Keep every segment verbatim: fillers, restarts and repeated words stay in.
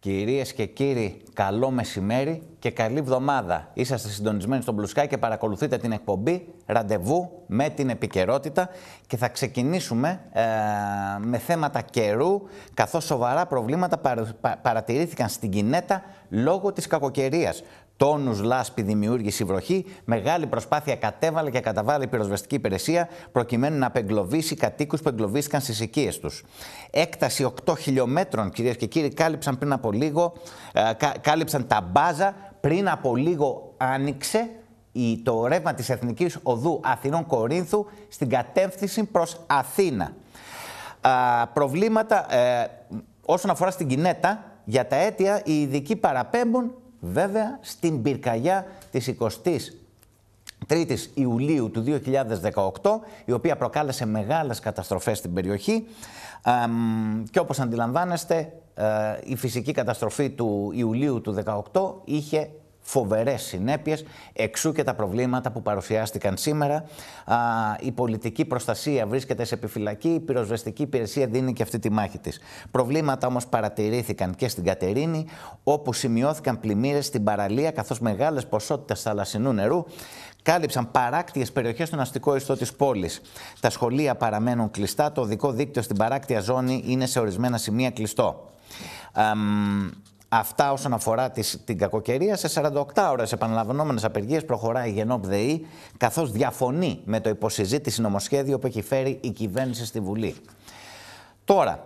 Κυρίες και κύριοι, καλό μεσημέρι και καλή εβδομάδα. Είσαστε συντονισμένοι στο Blue Sky και παρακολουθείτε την εκπομπή Ραντεβού με την επικαιρότητα και θα ξεκινήσουμε ε, με θέματα καιρού, καθώς σοβαρά προβλήματα παρα, πα, παρατηρήθηκαν στην Κινέτα λόγω της κακοκαιρίας. Τόνους λάσπη δημιούργησε η βροχή, μεγάλη προσπάθεια κατέβαλε και καταβάλει η πυροσβεστική υπηρεσία προκειμένου να απεγκλωβίσει κατοίκους που εγκλωβίστηκαν στις οικίες τους. Έκταση οκτώ χιλιόμετρων, κυρίες και κύριοι, κάλυψαν πριν από λίγο, ε, κα, κάλυψαν τα Μπάζα, πριν από λίγο άνοιξε η, το ρεύμα της Εθνικής Οδού Αθηνών Κορίνθου στην κατεύθυνση προς Αθήνα. Α, προβλήματα ε, όσον αφορά στην Κινέτα, για τα αίτια οι ειδικοί παραπέμπουν βέβαια στην πυρκαγιά της εικοστής τρίτης Ιουλίου του δύο χιλιάδες δεκαοκτώ, η οποία προκάλεσε μεγάλες καταστροφές στην περιοχή και όπως αντιλαμβάνεστε η φυσική καταστροφή του Ιουλίου του δύο χιλιάδες δεκαοκτώ είχε φοβερές συνέπειες, εξού και τα προβλήματα που παρουσιάστηκαν σήμερα. Α, η πολιτική προστασία βρίσκεται σε επιφυλακή, η πυροσβεστική υπηρεσία δίνει και αυτή τη μάχη της. Προβλήματα όμως παρατηρήθηκαν και στην Κατερίνη, όπου σημειώθηκαν πλημμύρες στην παραλία, καθώς μεγάλες ποσότητες θαλασσινού νερού κάλυψαν παράκτιες περιοχές στον αστικό ιστό της πόλης. Τα σχολεία παραμένουν κλειστά, το οδικό δίκτυο στην παράκτια ζώνη είναι σε ορισμένα σημεία κλειστό. Αμ, Αυτά όσον αφορά την κακοκαιρία. Σε σαράντα οκτώ ώρες επαναλαμβανόμενες απεργίες προχωράει η ΓΕΝΟΠ ΔΕΗ, καθώς διαφωνεί με το υποσυζήτηση νομοσχέδιο που έχει φέρει η κυβέρνηση στη Βουλή. Τώρα,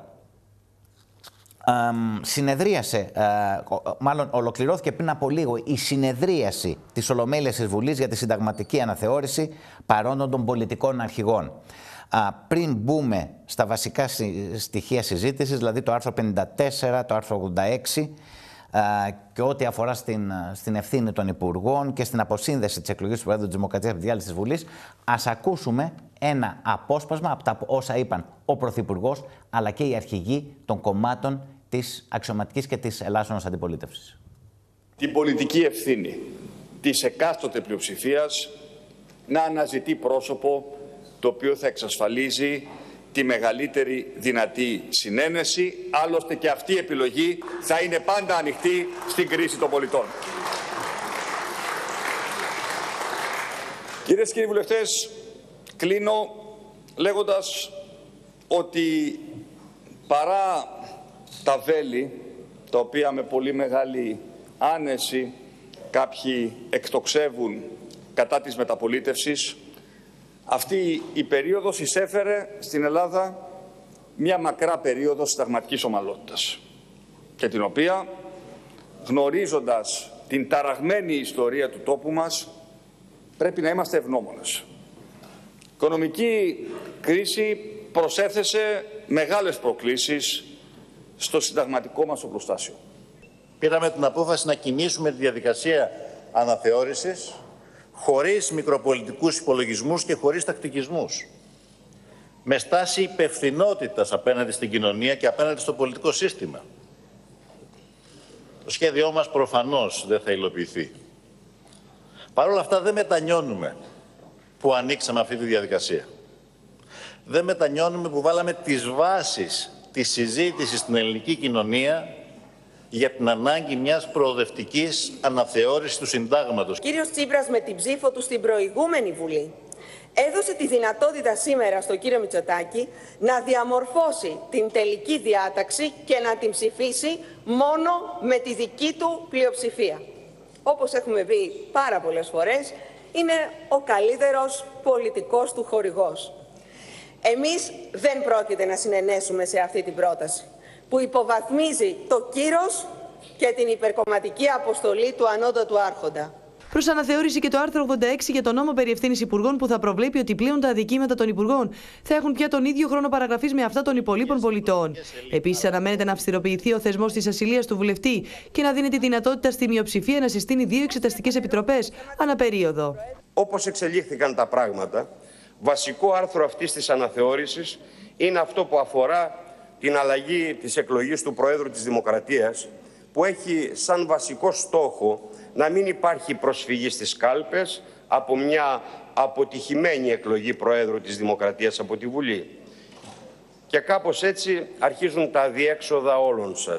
εμ, συνεδρίασε, ε, μάλλον ολοκληρώθηκε πριν από λίγο η συνεδρίαση της Ολομέλειας της Βουλής για τη συνταγματική αναθεώρηση παρόντων των πολιτικών αρχηγών. Α, πριν μπούμε στα βασικά στοιχεία συζήτησης, δηλαδή το άρθρο πενήντα τέσσερα, το άρθρο ογδόντα έξι α, και ό,τι αφορά στην, στην ευθύνη των Υπουργών και στην αποσύνδεση της εκλογής του Προέδρου της Δημοκρατίας από τη διάλυση της Βουλής, ας ακούσουμε ένα απόσπασμα από τα όσα είπαν ο Πρωθυπουργός αλλά και οι αρχηγοί των κομμάτων της αξιωματικής και της ελάσσονος αντιπολίτευσης. Την πολιτική ευθύνη της εκάστοτε πλειοψηφίας να αναζητεί πρόσωπο το οποίο θα εξασφαλίζει τη μεγαλύτερη δυνατή συνένεση. Άλλωστε και αυτή η επιλογή θα είναι πάντα ανοιχτή στην κρίση των πολιτών. Κυρίες και κύριοι βουλευτές, κλείνω λέγοντας ότι παρά τα βέλη, τα οποία με πολύ μεγάλη άνεση κάποιοι εκτοξεύουν κατά της μεταπολίτευσης, αυτή η περίοδος εισέφερε στην Ελλάδα μια μακρά περίοδο συνταγματικής ομαλότητας και την οποία, γνωρίζοντας την ταραγμένη ιστορία του τόπου μας, πρέπει να είμαστε ευγνώμονες. Η οικονομική κρίση προσέθεσε μεγάλες προκλήσεις στο συνταγματικό μας οπλοστάσιο. Πήραμε την απόφαση να κινήσουμε τη διαδικασία αναθεώρησης χωρίς μικροπολιτικούς υπολογισμούς και χωρίς τακτικισμούς. Με στάση υπευθυνότητας απέναντι στην κοινωνία και απέναντι στο πολιτικό σύστημα. Το σχέδιό μας προφανώς δεν θα υλοποιηθεί. Παρ' όλα αυτά δεν μετανιώνουμε που ανοίξαμε αυτή τη διαδικασία. Δεν μετανιώνουμε που βάλαμε τις βάσεις της συζήτησης στην ελληνική κοινωνία για την ανάγκη μιας προοδευτικής αναθεώρησης του συντάγματος. Ο κύριος Τσίπρας με την ψήφο του στην προηγούμενη Βουλή έδωσε τη δυνατότητα σήμερα στον κύριο Μητσοτάκη να διαμορφώσει την τελική διάταξη και να την ψηφίσει μόνο με τη δική του πλειοψηφία. Όπως έχουμε πει πάρα πολλές φορές, είναι ο καλύτερος πολιτικός του χορηγός. Εμείς δεν πρόκειται να συνενέσουμε σε αυτή την πρόταση, που υποβαθμίζει το κύρος και την υπερκομματική αποστολή του ανώτατου άρχοντα. Προς αναθεώρηση και το άρθρο ογδόντα έξι για τον νόμο περί ευθύνης υπουργών, που θα προβλέπει ότι πλέον τα αδικήματα των υπουργών θα έχουν πια τον ίδιο χρόνο παραγραφής με αυτά των υπολείπων πολιτών. Επίσης, αναμένεται να αυστηροποιηθεί ο θεσμός της ασυλίας του βουλευτή και να δίνει τη δυνατότητα στη μειοψηφία να συστήνει δύο εξεταστικές επιτροπές ανά περίοδο. Όπως εξελίχθηκαν τα πράγματα, βασικό άρθρο αυτής της αναθεώρησης είναι αυτό που αφορά την αλλαγή της εκλογής του Προέδρου της Δημοκρατίας, που έχει σαν βασικό στόχο να μην υπάρχει προσφυγή στις κάλπες από μια αποτυχημένη εκλογή Προέδρου της Δημοκρατίας από τη Βουλή. Και κάπως έτσι αρχίζουν τα αδιέξοδα όλων σας.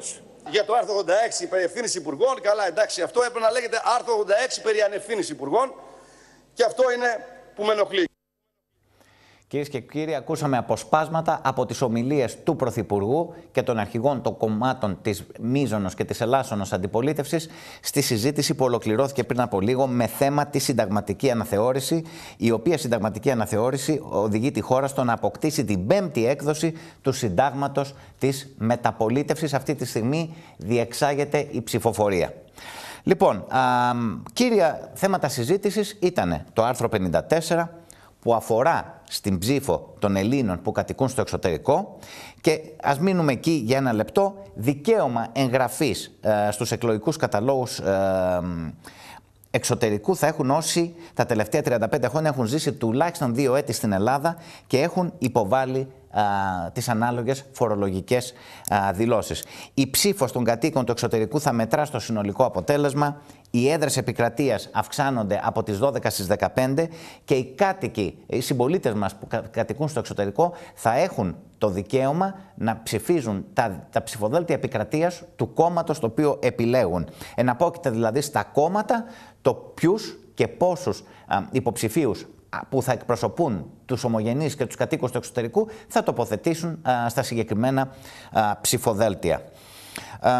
Για το άρθρο ογδόντα έξι περί ευθύνης υπουργών, καλά εντάξει, αυτό έπρεπε να λέγεται άρθρο ογδόντα έξι περί ανευθύνης υπουργών και αυτό είναι που με ενοχλεί. Κυρίες και κύριοι, ακούσαμε αποσπάσματα από τις ομιλίες του Πρωθυπουργού και των αρχηγών των κομμάτων της μείζωνος και της ελάσσονος αντιπολίτευσης στη συζήτηση που ολοκληρώθηκε πριν από λίγο με θέμα τη συνταγματική αναθεώρηση, η οποία συνταγματική αναθεώρηση οδηγεί τη χώρα στο να αποκτήσει την πέμπτη έκδοση του συντάγματος της μεταπολίτευσης. Αυτή τη στιγμή διεξάγεται η ψηφοφορία. Λοιπόν, α, κύρια θέματα συζήτησης ήταν το άρθρο πενήντα τέσσερα, που αφορά στην ψήφο των Ελλήνων που κατοικούν στο εξωτερικό, και ας μείνουμε εκεί για ένα λεπτό. Δικαίωμα εγγραφής ε, στους εκλογικούς καταλόγους ε, εξωτερικού θα έχουν όσοι τα τελευταία τριάντα πέντε χρόνια έχουν ζήσει τουλάχιστον δύο έτη στην Ελλάδα και έχουν υποβάλει α, τις ανάλογες φορολογικές α, δηλώσεις. Η ψήφος των κατοίκων του εξωτερικού θα μετρά στο συνολικό αποτέλεσμα. Οι έδρες επικρατείας αυξάνονται από τις δώδεκα στις δεκαπέντε και οι κάτοικοι, οι συμπολίτες μας που κατοικούν στο εξωτερικό θα έχουν το δικαίωμα να ψηφίζουν τα, τα ψηφοδέλτια επικρατείας του κόμματος το οποίο επιλέγουν. Εναπόκειται δηλαδή στα κόμματα το ποιους και πόσους α, υποψηφίους που θα εκπροσωπούν τους ομογενείς και τους κατοίκους του εξωτερικού θα τοποθετήσουν α, στα συγκεκριμένα α, ψηφοδέλτια. Α,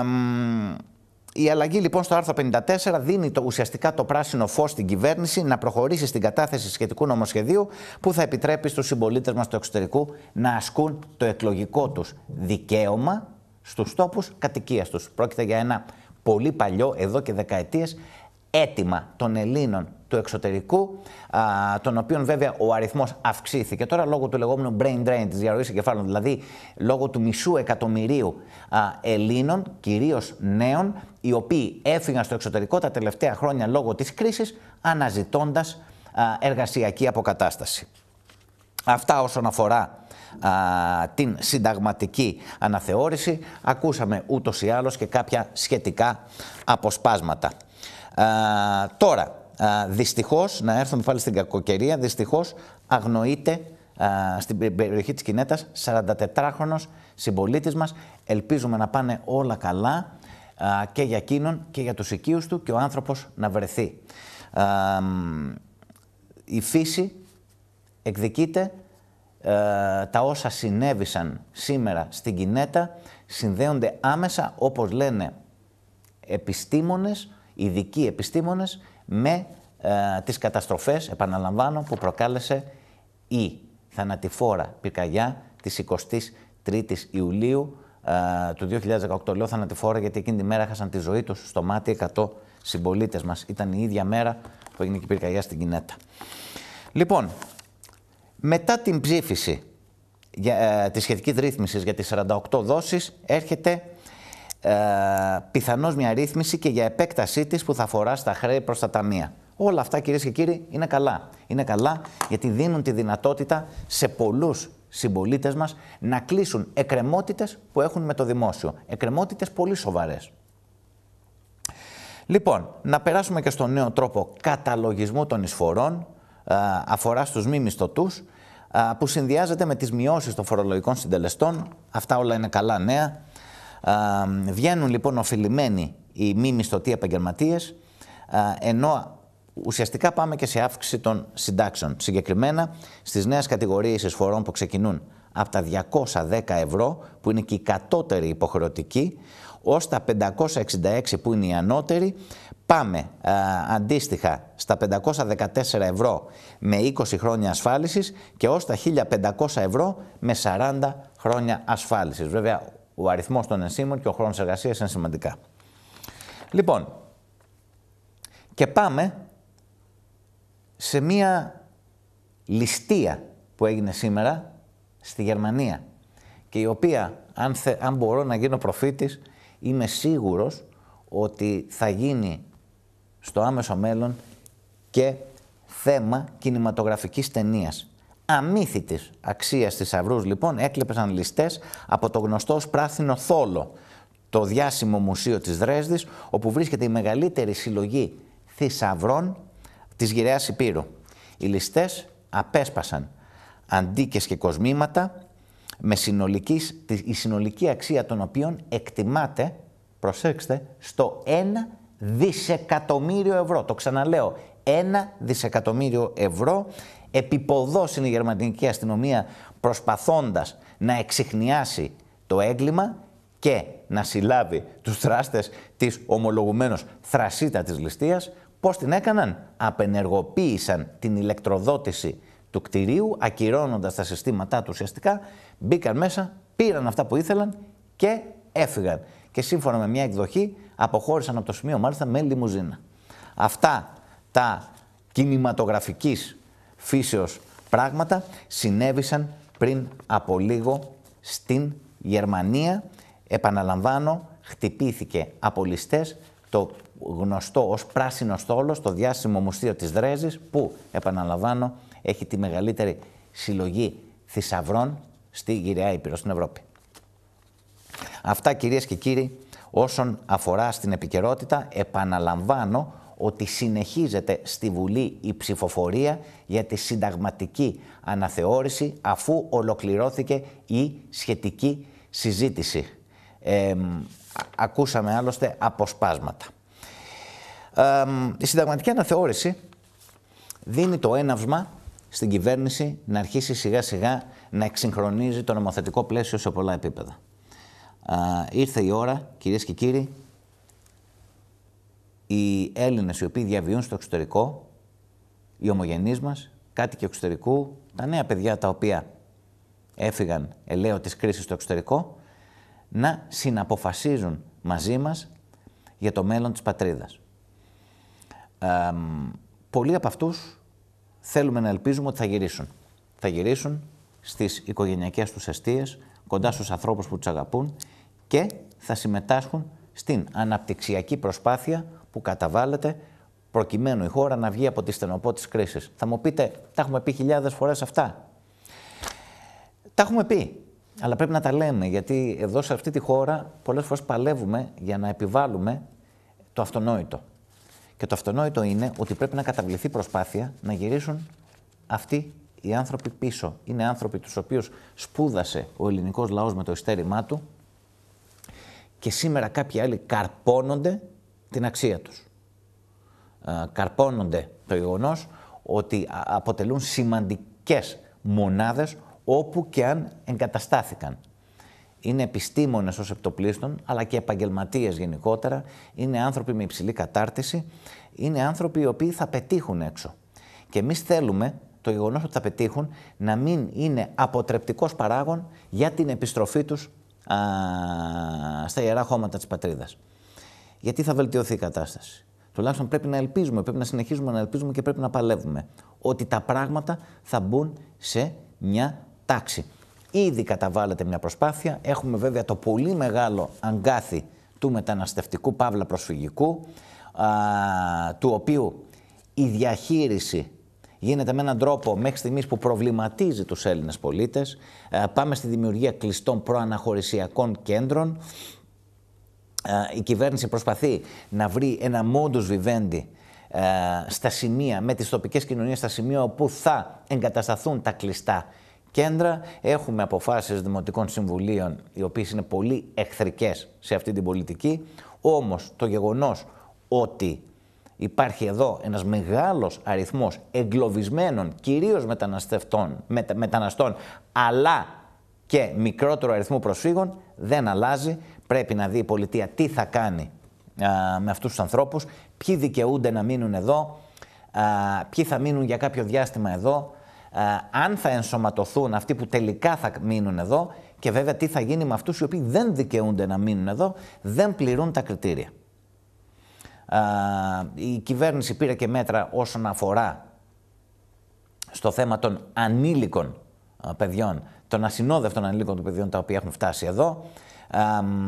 Η αλλαγή λοιπόν στο άρθρο πενήντα τέσσερα δίνει το, ουσιαστικά το πράσινο φως στην κυβέρνηση να προχωρήσει στην κατάθεση σχετικού νομοσχεδίου που θα επιτρέπει στους συμπολίτες μας του εξωτερικού να ασκούν το εκλογικό τους δικαίωμα στους τόπους κατοικίας τους. Πρόκειται για ένα πολύ παλιό, εδώ και δεκαετίες, αίτημα των Ελλήνων του εξωτερικού, α, των οποίων βέβαια ο αριθμός αυξήθηκε τώρα λόγω του λεγόμενου brain drain, της διαρροής εγκεφάλων, δηλαδή λόγω του μισού εκατομμυρίου α, Ελλήνων, κυρίως νέων, οι οποίοι έφυγαν στο εξωτερικό τα τελευταία χρόνια λόγω της κρίσης, αναζητώντας α, εργασιακή αποκατάσταση. Αυτά όσον αφορά α, την συνταγματική αναθεώρηση. Ακούσαμε ούτως ή άλλως και κάποια σχετικά αποσπάσματα. Α, τώρα, α, δυστυχώς, να έρθουμε πάλι στην κακοκαιρία, δυστυχώς αγνοείται α, στην περιοχή της Κινέτας σαραντατετράχρονος συμπολίτης μας. Ελπίζουμε να πάνε όλα καλά α, και για εκείνον και για τους οικείους του και ο άνθρωπος να βρεθεί. Α, η φύση εκδικείται. Ε, τα όσα συνέβησαν σήμερα στην Κινέτα συνδέονται άμεσα, όπως λένε επιστήμονες, ειδικοί επιστήμονες, με ε, τις καταστροφές, επαναλαμβάνω, που προκάλεσε η θανατηφόρα πυρκαγιά της εικοστής τρίτης Ιουλίου ε, του δύο χιλιάδες δεκαοκτώ. Λέω θανατηφόρα γιατί εκείνη τη μέρα έχασαν τη ζωή τους στο μάτι εκατό συμπολίτες μας. Ήταν η ίδια μέρα που έγινε και η πυρκαγιά στην Κινέτα. Λοιπόν, μετά την ψήφιση για, ε, της σχετικής ρύθμισης για τις σαράντα οκτώ δόσεις, έρχεται ε, πιθανώς μια ρύθμιση και για επέκτασή της που θα αφορά στα χρέη προς τα ταμεία. Όλα αυτά, κυρίες και κύριοι, είναι καλά. Είναι καλά γιατί δίνουν τη δυνατότητα σε πολλούς συμπολίτες μας να κλείσουν εκκρεμότητες που έχουν με το δημόσιο. Εκκρεμότητες πολύ σοβαρές. Λοιπόν, να περάσουμε και στον νέο τρόπο καταλογισμού των εισφορών, αφορά στους μη μισθωτούς, που συνδυάζεται με τις μειώσεις των φορολογικών συντελεστών. Αυτά όλα είναι καλά νέα. Βγαίνουν λοιπόν οφειλημένοι οι μη μισθωτοί επαγγελματίες, ενώ ουσιαστικά πάμε και σε αύξηση των συντάξεων. Συγκεκριμένα στις νέες κατηγορίες εισφορών που ξεκινούν από τα διακόσια δέκα ευρώ, που είναι και η κατώτερη υποχρεωτική, ως τα πεντακόσια εξήντα έξι που είναι η ανώτερη. Πάμε α, αντίστοιχα στα πεντακόσια δεκατέσσερα ευρώ με είκοσι χρόνια ασφάλισης και ως τα χίλια πεντακόσια ευρώ με σαράντα χρόνια ασφάλισης. Βέβαια, ο αριθμός των ενσύμων και ο χρόνος εργασίας είναι σημαντικά. Λοιπόν, και πάμε σε μία ληστεία που έγινε σήμερα στη Γερμανία και η οποία, αν, θε, αν μπορώ να γίνω προφήτης, είμαι σίγουρος ότι θα γίνει στο άμεσο μέλλον και θέμα κινηματογραφικής ταινίας. Αμύθιτης αξίας θησαυρούς, λοιπόν, έκλεψαν ληστές από το γνωστό ως Πράσινο Θόλο, το διάσημο μουσείο της Δρέσδης, όπου βρίσκεται η μεγαλύτερη συλλογή θησαυρών της Γυραίας Ηπείρου. Οι ληστές απέσπασαν αντίκες και κοσμήματα, με συνολική, η συνολική αξία των οποίων εκτιμάται προσέξτε, στο ένα δισεκατομμύριο ευρώ. Το ξαναλέω, ένα δισεκατομμύριο ευρώ. Επιποδός είναι η γερμανική αστυνομία προσπαθώντας να εξιχνιάσει το έγκλημα και να συλλάβει τους δράστες της ομολογουμένως θρασίτατης ληστείας. Πώς την έκαναν? Απενεργοποίησαν την ηλεκτροδότηση του κτηρίου, ακυρώνοντας τα συστήματά του ουσιαστικά, μπήκαν μέσα, πήραν αυτά που ήθελαν και έφυγαν. Και σύμφωνα με μια εκδοχή αποχώρησαν από το σημείο μάλιστα με λιμουζίνα. Αυτά τα κινηματογραφικής φύσεως πράγματα συνέβησαν πριν από λίγο στην Γερμανία. Επαναλαμβάνω, χτυπήθηκε από ληστές το γνωστό ως πράσινο στόλο στο διάσημο μουσείο της Δρέζης, που, επαναλαμβάνω, έχει τη μεγαλύτερη συλλογή θησαυρών στη Γυραιά Ήπειρο, στην Ευρώπη. Αυτά, κυρίες και κύριοι, όσον αφορά στην επικαιρότητα. Επαναλαμβάνω ότι συνεχίζεται στη Βουλή η ψηφοφορία για τη συνταγματική αναθεώρηση, αφού ολοκληρώθηκε η σχετική συζήτηση. Ε, ακούσαμε άλλωστε αποσπάσματα. Ε, η συνταγματική αναθεώρηση δίνει το έναυσμα στην κυβέρνηση να αρχίσει σιγά σιγά να εξυγχρονίζει το νομοθετικό πλαίσιο σε πολλά επίπεδα. Ε, ήρθε η ώρα, κυρίες και κύριοι, οι Έλληνες οι οποίοι διαβιούν στο εξωτερικό, οι ομογενείς μας, κάτοικοι εξωτερικού, τα νέα παιδιά τα οποία έφυγαν ελαίο της κρίσης στο εξωτερικό, να συναποφασίζουν μαζί μας για το μέλλον της πατρίδας. Ε, πολλοί από αυτούς θέλουμε να ελπίζουμε ότι θα γυρίσουν. Θα γυρίσουν στις οικογενειακές τους εστίες, κοντά στους ανθρώπους που τους αγαπούν και θα συμμετάσχουν στην αναπτυξιακή προσπάθεια που καταβάλλεται προκειμένου η χώρα να βγει από τη στενοπό της κρίσης. Θα μου πείτε, τα έχουμε πει χιλιάδες φορές αυτά. Τα έχουμε πει, αλλά πρέπει να τα λέμε, γιατί εδώ σε αυτή τη χώρα πολλές φορές παλεύουμε για να επιβάλλουμε το αυτονόητο. Και το αυτονόητο είναι ότι πρέπει να καταβληθεί προσπάθεια να γυρίσουν αυτοί οι άνθρωποι πίσω. Είναι άνθρωποι τους οποίους σπούδασε ο ελληνικός λαός με το ειστέρημά του και σήμερα κάποιοι άλλοι καρπώνονται την αξία τους. Ε, καρπώνονται το γεγονός ότι αποτελούν σημαντικές μονάδες όπου και αν εγκαταστάθηκαν. Είναι επιστήμονες ως επιτοπλίστων, αλλά και επαγγελματίες γενικότερα. Είναι άνθρωποι με υψηλή κατάρτιση. Είναι άνθρωποι οι οποίοι θα πετύχουν έξω. Και εμείς θέλουμε το γεγονός ότι θα πετύχουν να μην είναι αποτρεπτικός παράγων για την επιστροφή τους α, στα ιερά χώματα της πατρίδας. Γιατί θα βελτιωθεί η κατάσταση. Τουλάχιστον πρέπει να ελπίζουμε, πρέπει να συνεχίζουμε να ελπίζουμε και πρέπει να παλεύουμε ότι τα πράγματα θα μπουν σε μια τάξη. Ήδη καταβάλλεται μια προσπάθεια. Έχουμε βέβαια το πολύ μεγάλο αγκάθι του μεταναστευτικού παύλα προσφυγικού, α, του οποίου η διαχείριση γίνεται με έναν τρόπο μέχρι στιγμής που προβληματίζει τους Έλληνες πολίτες. Α, πάμε στη δημιουργία κλειστών προαναχωρησιακών κέντρων. Α, η κυβέρνηση προσπαθεί να βρει ένα modus vivendi α, στα σημεία, με τις τοπικές κοινωνίες, στα σημεία όπου θα εγκατασταθούν τα κλειστά κέντρα. Έχουμε αποφάσεις δημοτικών συμβουλίων, οι οποίες είναι πολύ εχθρικές σε αυτή την πολιτική. Όμως το γεγονός ότι υπάρχει εδώ ένας μεγάλος αριθμός εγκλωβισμένων, κυρίως μεταναστευτών, μετα, μεταναστών, αλλά και μικρότερο αριθμό προσφύγων, δεν αλλάζει. Πρέπει να δει η πολιτεία τι θα κάνει α, με αυτούς τους ανθρώπους, ποιοι δικαιούνται να μείνουν εδώ, α, ποιοι θα μείνουν για κάποιο διάστημα εδώ, α, αν θα ενσωματωθούν αυτοί που τελικά θα μείνουν εδώ και βέβαια τι θα γίνει με αυτούς οι οποίοι δεν δικαιούνται να μείνουν εδώ, δεν πληρούν τα κριτήρια. Α, η κυβέρνηση πήρε και μέτρα όσον αφορά στο θέμα των ανήλικων α, παιδιών, των ασυνόδευτων ανήλικων των παιδιών τα οποία έχουν φτάσει εδώ. Α,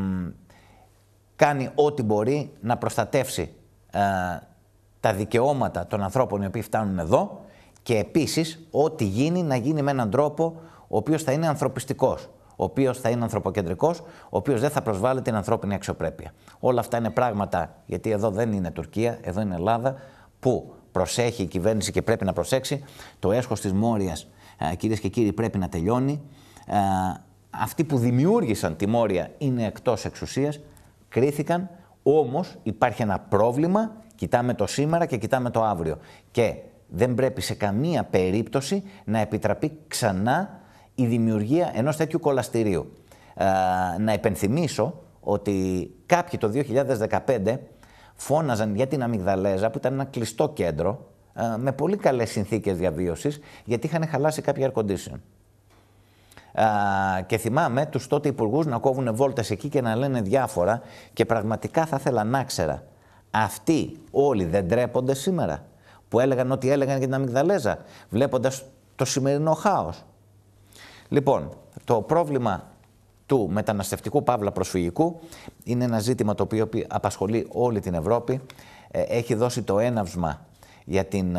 κάνει ό,τι μπορεί να προστατεύσει α, τα δικαιώματα των ανθρώπων οι οποίοι φτάνουν εδώ και επίσης ό,τι γίνει να γίνει με έναν τρόπο ο οποίος θα είναι ανθρωπιστικός, ο οποίος θα είναι ανθρωποκεντρικός, ο οποίος δεν θα προσβάλλει την ανθρώπινη αξιοπρέπεια. Όλα αυτά είναι πράγματα, γιατί εδώ δεν είναι Τουρκία, εδώ είναι Ελλάδα, που προσέχει η κυβέρνηση και πρέπει να προσέξει. Το έσχος της Μόριας, κυρίες και κύριοι, πρέπει να τελειώνει. Αυτοί που δημιούργησαν τη Μόρια είναι εκτός εξουσίας. κρίθηκαν, όμως υπάρχει ένα πρόβλημα, κοιτάμε το σήμερα και κοιτάμε το αύριο. Και δεν πρέπει σε καμία περίπτωση να επιτραπεί ξανά η δημιουργία ενός τέτοιου κολαστηρίου. Ε, να υπενθυμίσω ότι κάποιοι το δύο χιλιάδες δεκαπέντε φώναζαν για την Αμυγδαλέζα, που ήταν ένα κλειστό κέντρο, ε, με πολύ καλές συνθήκες διαβίωσης, γιατί είχαν χαλάσει κάποια air condition. Ε, και θυμάμαι τους τότε υπουργούς να κόβουν βόλτες εκεί και να λένε διάφορα, και πραγματικά θα ήθελα να ξέρα, αυτοί όλοι δεν ντρέπονται σήμερα, που έλεγαν ό,τι έλεγαν για την Αμυγδαλέζα, βλέποντας το σημερινό χάος. Λοιπόν, το πρόβλημα του μεταναστευτικού παύλα προσφυγικού είναι ένα ζήτημα το οποίο απασχολεί όλη την Ευρώπη. Έχει δώσει το έναυσμα για την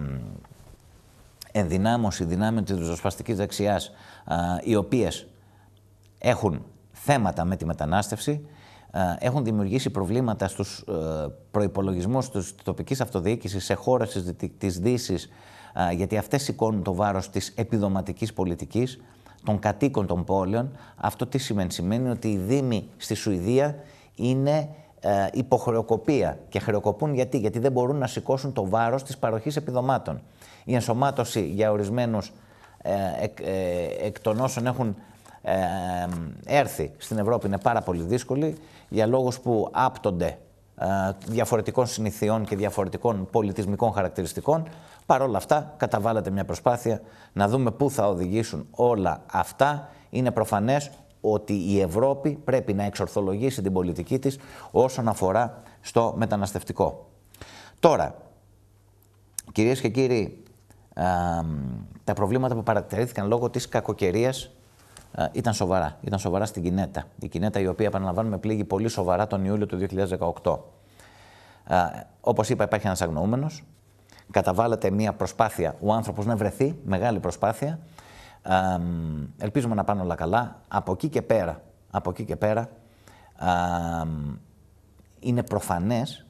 ενδυνάμωση δυνάμεων της ριζοσπαστικής δεξιάς, οι οποίες έχουν θέματα με τη μετανάστευση, έχουν δημιουργήσει προβλήματα στους προϋπολογισμούς της τοπικής αυτοδιοίκησης σε χώρες της Δύσης, γιατί αυτές σηκώνουν το βάρος της επιδοματικής πολιτικής, των κατοίκων των πόλεων. Αυτό τι σημαίνει? Σημαίνει ότι οι δήμοι στη Σουηδία είναι ε, υποχρεοκοπία. Και χρεοκοπούν γιατί? Γιατί δεν μπορούν να σηκώσουν το βάρος της παροχής επιδομάτων. Η ενσωμάτωση για ορισμένους ε, εκ, ε, εκ των όσων έχουν ε, ε, έρθει στην Ευρώπη είναι πάρα πολύ δύσκολη, για λόγους που άπτονται ε, διαφορετικών συνηθιών και διαφορετικών πολιτισμικών χαρακτηριστικών. Παρ' όλα αυτά, καταβάλλεται μια προσπάθεια να δούμε πού θα οδηγήσουν όλα αυτά. Είναι προφανές ότι η Ευρώπη πρέπει να εξορθολογήσει την πολιτική της όσον αφορά στο μεταναστευτικό. Τώρα, κυρίες και κύριοι, α, τα προβλήματα που παρατηρήθηκαν λόγω της κακοκαιρίας α, ήταν σοβαρά. Ήταν σοβαρά στην Κινέτα. Η Κινέτα, η οποία, επαναλαμβάνουμε, πλήγει πολύ σοβαρά τον Ιούλιο του δύο χιλιάδες δεκαοκτώ. Α, όπως είπα, υπάρχει ένας αγνοούμενος. Καταβάλλεται μια προσπάθεια ο άνθρωπος να βρεθεί, μεγάλη προσπάθεια. Ε, ελπίζουμε να πάνε όλα καλά. Από εκεί και πέρα, από εκεί και πέρα ε, είναι προφανές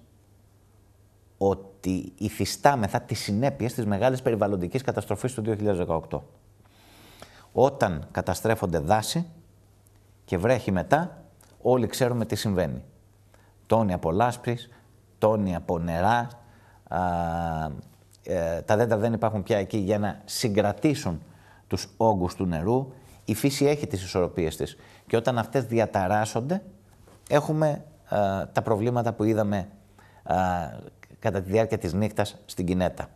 ότι υφιστάμεθα τις συνέπειες της μεγάλης περιβαλλοντικής καταστροφής του δύο χιλιάδες δεκαοκτώ. Όταν καταστρέφονται δάση και βρέχει μετά, όλοι ξέρουμε τι συμβαίνει. Τόνοι από λάσπης, τόνοι από νερά. Α, ε, τα δέντρα δεν υπάρχουν πια εκεί για να συγκρατήσουν τους όγκους του νερού. Η φύση έχει τις ισορροπίες της και όταν αυτές διαταράσσονται έχουμε α, τα προβλήματα που είδαμε α, κατά τη διάρκεια της νύχτας στην Κινέτα.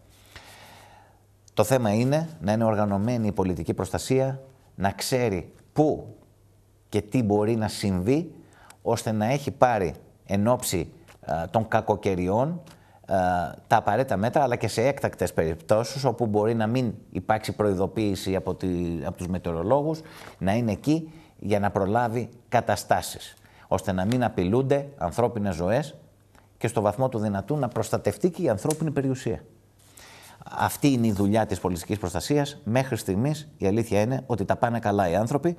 Το θέμα είναι να είναι οργανωμένη η πολιτική προστασία, να ξέρει πού και τι μπορεί να συμβεί, ώστε να έχει πάρει εν ώψη α, των κακοκαιριών τα απαραίτητα μέτρα, αλλά και σε έκτακτες περιπτώσεις όπου μπορεί να μην υπάρξει προειδοποίηση από, τη, από τους μετεωρολόγους, να είναι εκεί για να προλάβει καταστάσεις, ώστε να μην απειλούνται ανθρώπινες ζωές και στο βαθμό του δυνατού να προστατευτεί και η ανθρώπινη περιουσία. Αυτή είναι η δουλειά της πολιτικής προστασίας. Μέχρι στιγμής η αλήθεια είναι ότι τα πάνε καλά οι άνθρωποι.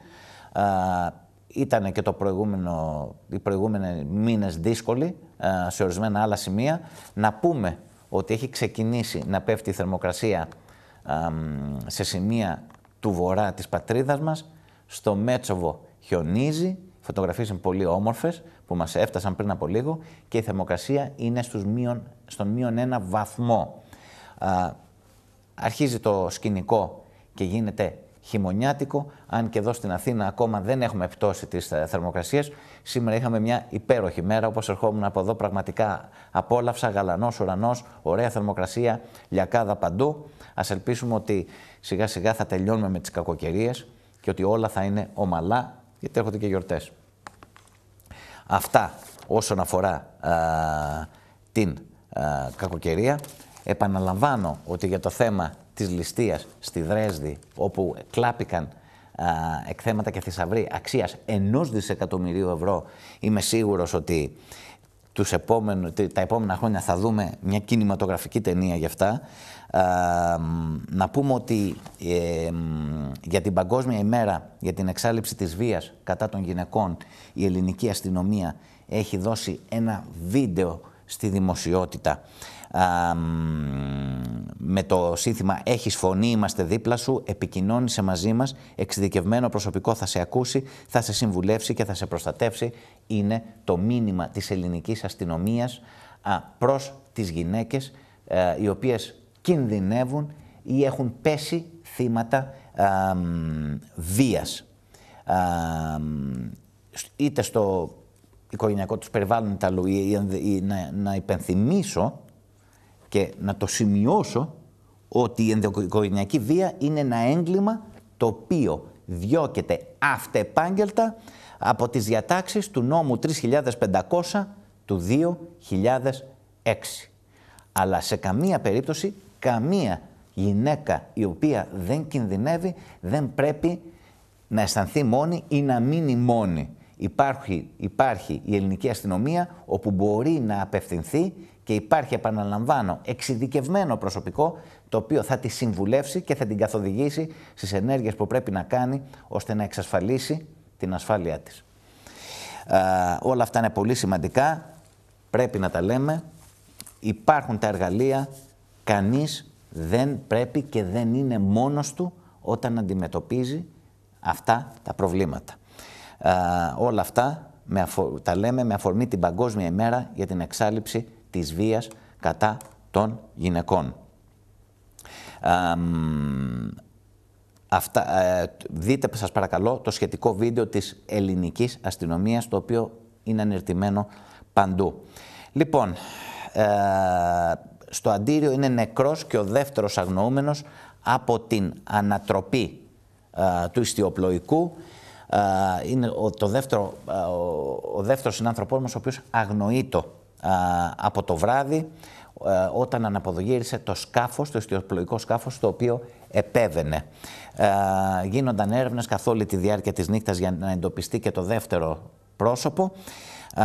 Ήταν και το προηγούμενο, οι προηγούμενοι μήνες δύσκολοι α, σε ορισμένα άλλα σημεία. Να πούμε ότι έχει ξεκινήσει να πέφτει η θερμοκρασία α, σε σημεία του βορρά της πατρίδας μας. Στο Μέτσοβο χιονίζει, φωτογραφίες είναι πολύ όμορφες που μας έφτασαν πριν από λίγο και η θερμοκρασία είναι στους μείον, στον μείον ένα βαθμό. Α, αρχίζει το σκηνικό και γίνεται χειμωνιάτικο, αν και εδώ στην Αθήνα ακόμα δεν έχουμε πτώση της θερμοκρασίας. Σήμερα είχαμε μια υπέροχη μέρα, όπως ερχόμουν από εδώ πραγματικά απόλαυσα, γαλανός ουρανός, ωραία θερμοκρασία, λιακάδα παντού. Ας ελπίσουμε ότι σιγά σιγά θα τελειώνουμε με τις κακοκαιρίες και ότι όλα θα είναι ομαλά, γιατί έρχονται και γιορτές. Αυτά όσον αφορά α, την α, κακοκαιρία. Επαναλαμβάνω ότι για το θέμα της ληστείας στη Δρέσδη, όπου κλάπηκαν α, εκθέματα και θησαυροί αξίας ενός δισεκατομμυρίου ευρώ, είμαι σίγουρος ότι τους επόμενους, τα επόμενα χρόνια θα δούμε μια κινηματογραφική ταινία γι' αυτά. Α, να πούμε ότι ε, για την Παγκόσμια ημέρα για την εξάλληψη της βίας κατά των γυναικών, η ελληνική αστυνομία έχει δώσει ένα βίντεο στη δημοσιότητα α, με το σύνθημα «Έχεις φωνή, είμαστε δίπλα σου», επικοινώνησε μαζί μας, εξειδικευμένο προσωπικό θα σε ακούσει, θα σε συμβουλεύσει και θα σε προστατεύσει. Είναι το μήνυμα της ελληνικής αστυνομίας α, προς τις γυναίκες α, οι οποίες κινδυνεύουν ή έχουν πέσει θύματα α, βίας. Α, είτε στο οικογενειακό τους περιβάλλον ή, ή να, να υπενθυμίσω και να το σημειώσω ότι η ενδοοικογενειακή βία είναι ένα έγκλημα το οποίο διώκεται αυτεπάγγελτα από τις διατάξεις του νόμου τρεις χιλιάδες πεντακόσια του δύο χιλιάδες έξι. Αλλά σε καμία περίπτωση, καμία γυναίκα η οποία δεν κινδυνεύει δεν πρέπει να αισθανθεί μόνη ή να μείνει μόνη. Υπάρχει, υπάρχει η ελληνική αστυνομία όπου μπορεί να απευθυνθεί και υπάρχει, επαναλαμβάνω, εξειδικευμένο προσωπικό το οποίο θα τη συμβουλεύσει και θα την καθοδηγήσει στις ενέργειες που πρέπει να κάνει ώστε να εξασφαλίσει την ασφάλειά της. Ε, όλα αυτά είναι πολύ σημαντικά, πρέπει να τα λέμε. Υπάρχουν τα εργαλεία, κανείς δεν πρέπει και δεν είναι μόνος του όταν αντιμετωπίζει αυτά τα προβλήματα. Ε, όλα αυτά με αφο... τα λέμε με αφορμή την Παγκόσμια ημέρα για την εξάλειψη της βίας κατά των γυναικών. Ε, αυτά, ε, δείτε σας παρακαλώ το σχετικό βίντεο της ελληνικής αστυνομίας, το οποίο είναι ανερτημένο παντού. Λοιπόν, ε, στο Αντίριο είναι νεκρός και ο δεύτερος αγνοούμενος από την ανατροπή ε, του ιστιοπλοϊκού. Uh, είναι ο, το δεύτερο, uh, ο, ο δεύτερος συνάνθρωπός μας, ο οποίος αγνοείτο uh, από το βράδυ uh, όταν αναποδογύρισε το σκάφος, το ιστιοπλοϊκό σκάφος, το οποίο επέβαινε. Uh, γίνονταν έρευνες καθ' όλη τη διάρκεια της νύχτας για να εντοπιστεί και το δεύτερο πρόσωπο, uh,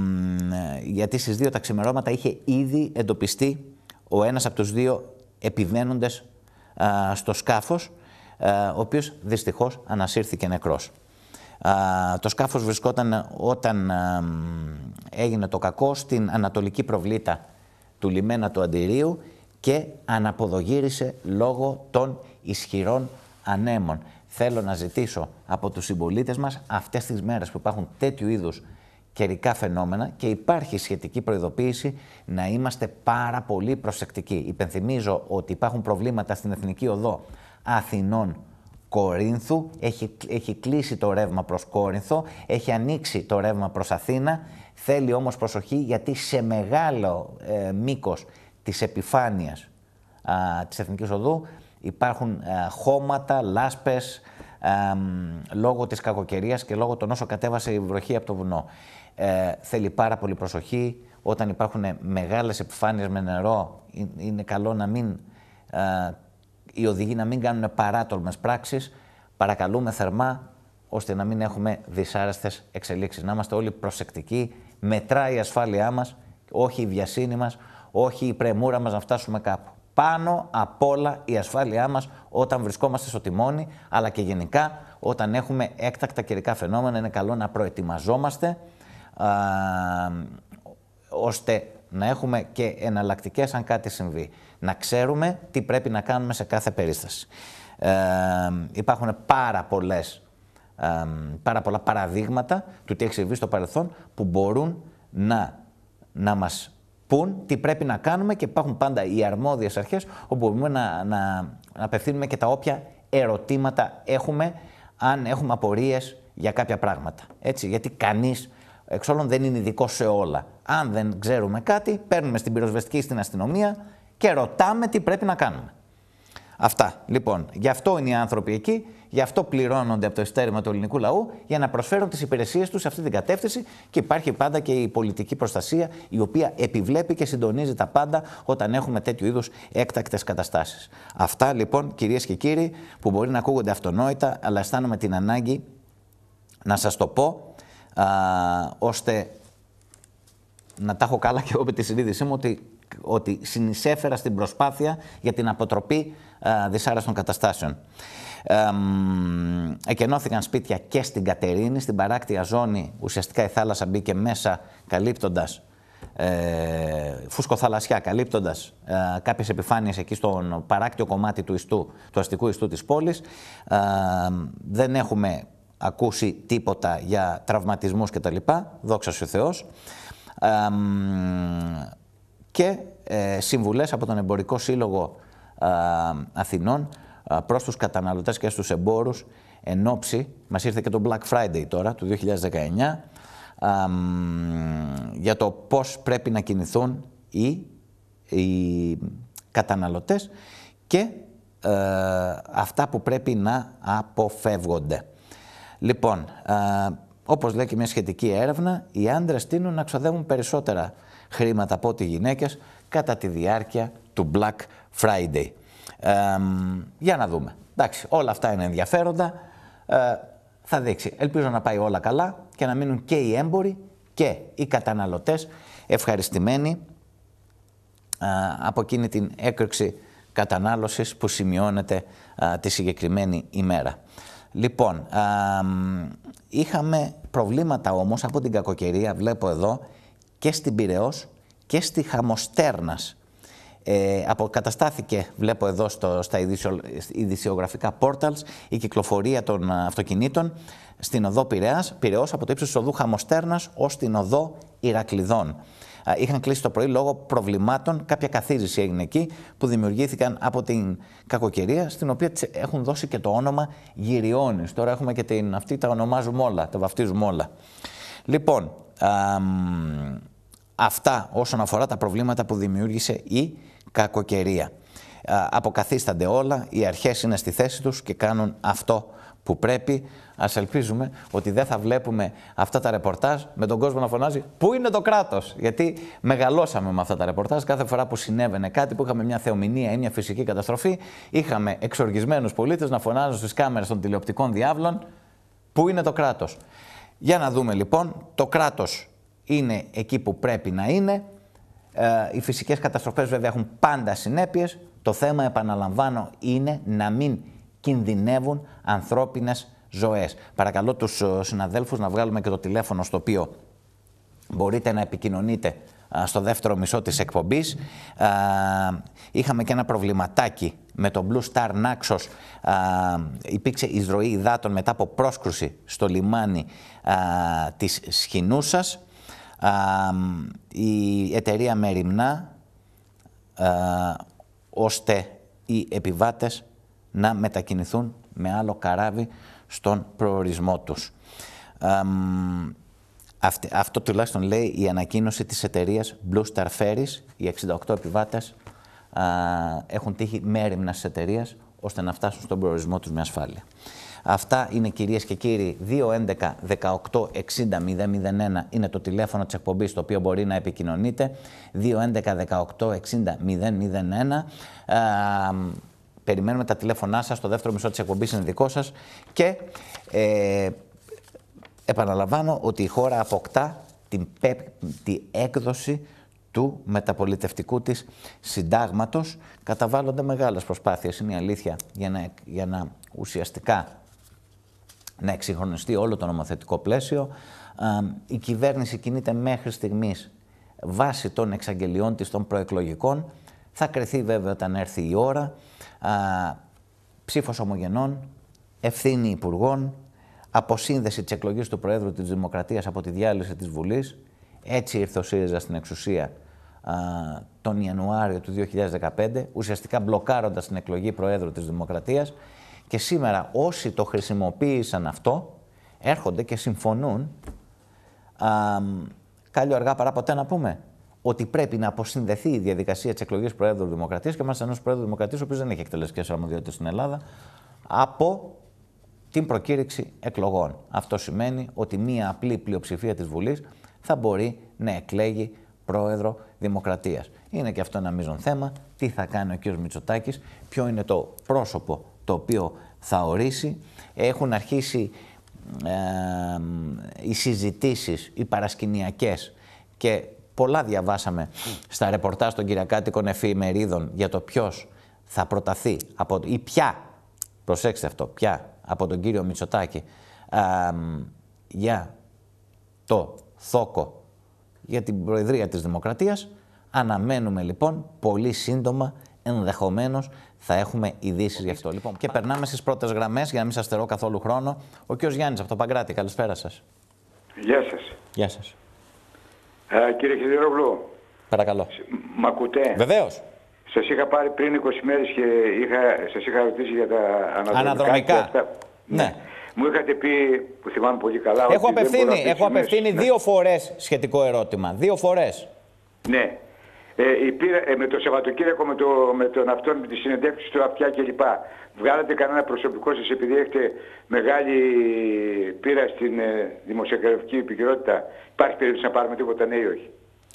γιατί στις δύο τα ξημερώματα είχε ήδη εντοπιστεί ο ένας από τους δύο επιβαίνοντες uh, στο σκάφος, uh, ο οποίος δυστυχώς ανασύρθηκε νεκρός. Uh, το σκάφος βρισκόταν όταν uh, έγινε το κακό στην ανατολική προβλήτα του λιμένα του Αντιρίου και αναποδογύρισε λόγω των ισχυρών ανέμων. Θέλω να ζητήσω από τους συμπολίτες μας αυτές τις μέρες που υπάρχουν τέτοιου είδους καιρικά φαινόμενα και υπάρχει σχετική προειδοποίηση να είμαστε πάρα πολύ προσεκτικοί. Υπενθυμίζω ότι υπάρχουν προβλήματα στην Εθνική Οδό Αθηνών Κορίνθου, έχει, έχει κλείσει το ρεύμα προς Κόρινθο, έχει ανοίξει το ρεύμα προς Αθήνα, θέλει όμως προσοχή γιατί σε μεγάλο ε, μήκος της επιφάνειας α, της Εθνικής Οδού υπάρχουν α, χώματα, λάσπες, α, λόγω της κακοκαιρίας και λόγω των όσο κατέβασε η βροχή από το βουνό. Ε, θέλει πάρα πολύ προσοχή, όταν υπάρχουν μεγάλες επιφάνειες με νερό είναι καλό να μην... Α, οι οδηγοί να μην κάνουν παράτολμες πράξεις, παρακαλούμε θερμά, ώστε να μην έχουμε δυσάρεστες εξελίξεις. Να είμαστε όλοι προσεκτικοί, μετράει η ασφάλειά μας, όχι η βιασύνη μας, όχι η πρεμούρα μας να φτάσουμε κάπου. Πάνω απ' όλα η ασφάλειά μας όταν βρισκόμαστε στο τιμόνι, αλλά και γενικά όταν έχουμε έκτακτα καιρικά φαινόμενα, είναι καλό να προετοιμαζόμαστε, α, ώστε να έχουμε και εναλλακτικές αν κάτι συμβεί. Να ξέρουμε τι πρέπει να κάνουμε σε κάθε περίσταση. Ε, υπάρχουν πάρα, πολλές, ε, πάρα πολλά παραδείγματα του τι έχει συμβεί στο παρελθόν που μπορούν να, να μας πούν τι πρέπει να κάνουμε και υπάρχουν πάντα οι αρμόδιες αρχές όπου μπορούμε να, να, να απευθύνουμε και τα όποια ερωτήματα έχουμε αν έχουμε απορίες για κάποια πράγματα. Έτσι, γιατί κανείς εξ όλων δεν είναι ειδικό σε όλα. Αν δεν ξέρουμε κάτι, παίρνουμε στην πυροσβεστική στην αστυνομία και ρωτάμε τι πρέπει να κάνουμε. Αυτά. Λοιπόν, γι' αυτό είναι οι άνθρωποι εκεί, γι' αυτό πληρώνονται από το ειστέρημα του ελληνικού λαού, για να προσφέρουν τις υπηρεσίες τους σε αυτή την κατεύθυνση και υπάρχει πάντα και η πολιτική προστασία, η οποία επιβλέπει και συντονίζει τα πάντα όταν έχουμε τέτοιου είδους έκτακτες καταστάσεις. Αυτά λοιπόν, κυρίες και κύριοι, που μπορεί να ακούγονται αυτονόητα, αλλά αισθάνομαι την ανάγκη να σας το πω, α, ώστε να τα έχω καλά και εγώ με τη συνείδησή μου ότι, ότι συνεισέφερα στην προσπάθεια για την αποτροπή α, δυσάρεστων καταστάσεων. Ε, εκενώθηκαν σπίτια και στην Κατερίνη, στην παράκτια ζώνη ουσιαστικά η θάλασσα μπήκε μέσα καλύπτοντας ε, φουσκοθαλασσιά, καλύπτοντας ε, κάποιες επιφάνειες εκεί στον παράκτιο κομμάτι του, ιστού, του αστικού ιστού της πόλης. Ε, δεν έχουμε ακούσει τίποτα για τραυματισμούς κτλ. Δόξα ο Θεός. Ε, και ε, συμβουλές από τον Εμπορικό Σύλλογο ε, Αθηνών ε, προς τους καταναλωτές και στους εμπόρους εν ώψη, μας ήρθε και το Black Friday τώρα, του δύο χιλιάδες δεκαεννιά, ε, για το πώς πρέπει να κινηθούν οι, οι καταναλωτές και ε, αυτά που πρέπει να αποφεύγονται. Λοιπόν, ε, όπως λέει και μια σχετική έρευνα, οι άντρες τείνουν να ξοδεύουν περισσότερα χρήματα από ό,τι οι γυναίκες κατά τη διάρκεια του Black Friday. Ε, για να δούμε. Εντάξει, όλα αυτά είναι ενδιαφέροντα. Ε, θα δείξει. Ελπίζω να πάει όλα καλά και να μείνουν και οι έμποροι και οι καταναλωτές ευχαριστημένοι ε, από εκείνη την έκρηξη κατανάλωσης που σημειώνεται ε, τη συγκεκριμένη ημέρα. Λοιπόν, ε, είχαμε προβλήματα όμως από την κακοκαιρία, βλέπω εδώ, και στην Πειραιώς και στη Χαμοστέρνας. Ε, αποκαταστάθηκε, βλέπω εδώ στο, στα ειδησιο, ειδησιογραφικά portals, η κυκλοφορία των αυτοκινήτων στην οδό Πειραιάς, Πειραιώς από το ύψος της οδού Χαμοστέρνας ως την οδό Ηρακλειδών. Είχαν κλείσει το πρωί λόγω προβλημάτων, κάποια καθίζηση έγινε εκεί που δημιουργήθηκαν από την κακοκαιρία, στην οποία έχουν δώσει και το όνομα Γυριώνης. Τώρα έχουμε και την, αυτή τα ονομάζουμε όλα, τα βαφτίζουμε όλα. Λοιπόν, α, αυτά όσον αφορά τα προβλήματα που δημιούργησε η κακοκαιρία. Α, αποκαθίστανται όλα, οι αρχές είναι στη θέση τους και κάνουν αυτό που πρέπει. Ας ελπίζουμε ότι δεν θα βλέπουμε αυτά τα ρεπορτάζ με τον κόσμο να φωνάζει «Πού είναι το κράτος?» Γιατί μεγαλώσαμε με αυτά τα ρεπορτάζ. Κάθε φορά που συνέβαινε κάτι, που είχαμε μια θεομηνία ή μια φυσική καταστροφή, είχαμε εξοργισμένους πολίτες να φωνάζουν στις κάμερες των τηλεοπτικών διάβλων «Πού είναι το κράτος?» Για να δούμε λοιπόν, το κράτος είναι εκεί που πρέπει να είναι. Ε, οι φυσικές καταστροφές βέβαια έχουν πάντα συνέπειες. Το θέμα, επαναλαμβάνω, είναι να μην κινδυνεύουν ανθρώπινες ζωές. Παρακαλώ τους συναδέλφους να βγάλουμε και το τηλέφωνο στο οποίο μπορείτε να επικοινωνείτε στο δεύτερο μισό της εκπομπής. Είχαμε και ένα προβληματάκι με το Blue Star Naxos. Υπήρξε εισρωή υδάτων μετά από πρόσκρουση στο λιμάνι της Σχοινούσας. Η εταιρεία μεριμνά ώστε οι επιβάτες να μετακινηθούν με άλλο καράβι στον προορισμό τους. Αυτή, αυτό τουλάχιστον λέει η ανακοίνωση της εταιρείας Blue Star Ferries. Οι εξήντα οκτώ επιβάτες α, έχουν τύχει μέριμνας της εταιρείας ώστε να φτάσουν στον προορισμό τους με ασφάλεια. Αυτά είναι, κυρίες και κύριοι. Δύο έντεκα δεκαοκτώ εξήντα μηδέν μηδέν ένα είναι το τηλέφωνο της εκπομπής στο οποίο μπορεί να επικοινωνείτε. δύο έντεκα δεκαοκτώ εξήντα μηδέν μηδέν ένα. Α, περιμένουμε τα τηλέφωνά σας, το δεύτερο μισό της εκπομπής είναι δικό σας και ε, επαναλαμβάνω ότι η χώρα αποκτά την πέμπτη έκδοση του μεταπολιτευτικού της συντάγματος. Καταβάλλονται μεγάλες προσπάθειες, είναι η αλήθεια, για να, για να ουσιαστικά να εξυγχρονιστεί όλο το νομοθετικό πλαίσιο. Η κυβέρνηση κινείται μέχρι στιγμής βάσει των εξαγγελιών της των προεκλογικών. Θα κρυθεί βέβαια όταν έρθει η ώρα. Α, ψήφος ομογενών, ευθύνη υπουργών, αποσύνδεση της εκλογής του Προέδρου της Δημοκρατίας από τη διάλυση της Βουλής. Έτσι ήρθε ο ΣΥΡΙΖΑ στην εξουσία α, τον Ιανουάριο του δύο χιλιάδες δεκαπέντε, ουσιαστικά μπλοκάροντας την εκλογή Προέδρου της Δημοκρατίας. Και σήμερα όσοι το χρησιμοποίησαν αυτό, έρχονται και συμφωνούν, α, κάλλιο αργά παρά ποτέ να πούμε, ότι πρέπει να αποσυνδεθεί η διαδικασία της εκλογής Προέδρου Δημοκρατίας και μάλιστα ενός Προέδρου Δημοκρατίας, ο οποίος δεν έχει εκτελεστικές αρμοδιότητες στην Ελλάδα, από την προκήρυξη εκλογών. Αυτό σημαίνει ότι μία απλή πλειοψηφία της Βουλής θα μπορεί να εκλέγει Πρόεδρο Δημοκρατίας. Είναι και αυτό ένα μείζον θέμα. Τι θα κάνει ο κ. Μητσοτάκης, ποιο είναι το πρόσωπο το οποίο θα ορίσει. Έχουν αρχίσει ε, οι συζητήσεις, οι παρασκηνιακές και πολλά διαβάσαμε στα ρεπορτάζ των κυριακάτικων εφημερίδων για το ποιος θα προταθεί από, ή ποια, προσέξτε αυτό, ποια από τον κύριο Μητσοτάκη α, για το θόκο για την Προεδρία της Δημοκρατίας. Αναμένουμε λοιπόν πολύ σύντομα, ενδεχομένως, θα έχουμε ειδήσεις γι' αυτό. Λοιπόν, και περνάμε στις πρώτες γραμμές για να μην σας στερώ καθόλου χρόνο. Ο κ. Γιάννης από το Παγκράτη, καλησπέρα σας. Γεια σας. Γεια σας. Ε, κύριε Χιδηρόγλου. Παρακαλώ. Μ' ακούτε? Βεβαίως. Σας είχα πάρει πριν είκοσι μέρες και είχα, σας είχα ρωτήσει για τα αναδρομικά. Αναδρομικά. Αυτά. Ναι. Μου είχατε πει, που θυμάμαι πολύ καλά, έχω ότι απευθύνει, έχω απευθύνει ναι. δύο φορές σχετικό ερώτημα. Δύο φορές. Ναι. Ε, η πήρα, ε, με το Σαββατοκύριακο, με, το, με τον αυτόν, με τις συνεντεύξεις του ΑΠΤΙΑ κλπ. Βγάλατε κανένα προσωπικό σας επειδή έχετε μεγάλη πείρα στην ε, δημοσιογραφική επικαιρότητα? Υπάρχει περίπτωση να πάρουμε τίποτα, ναι ή όχι?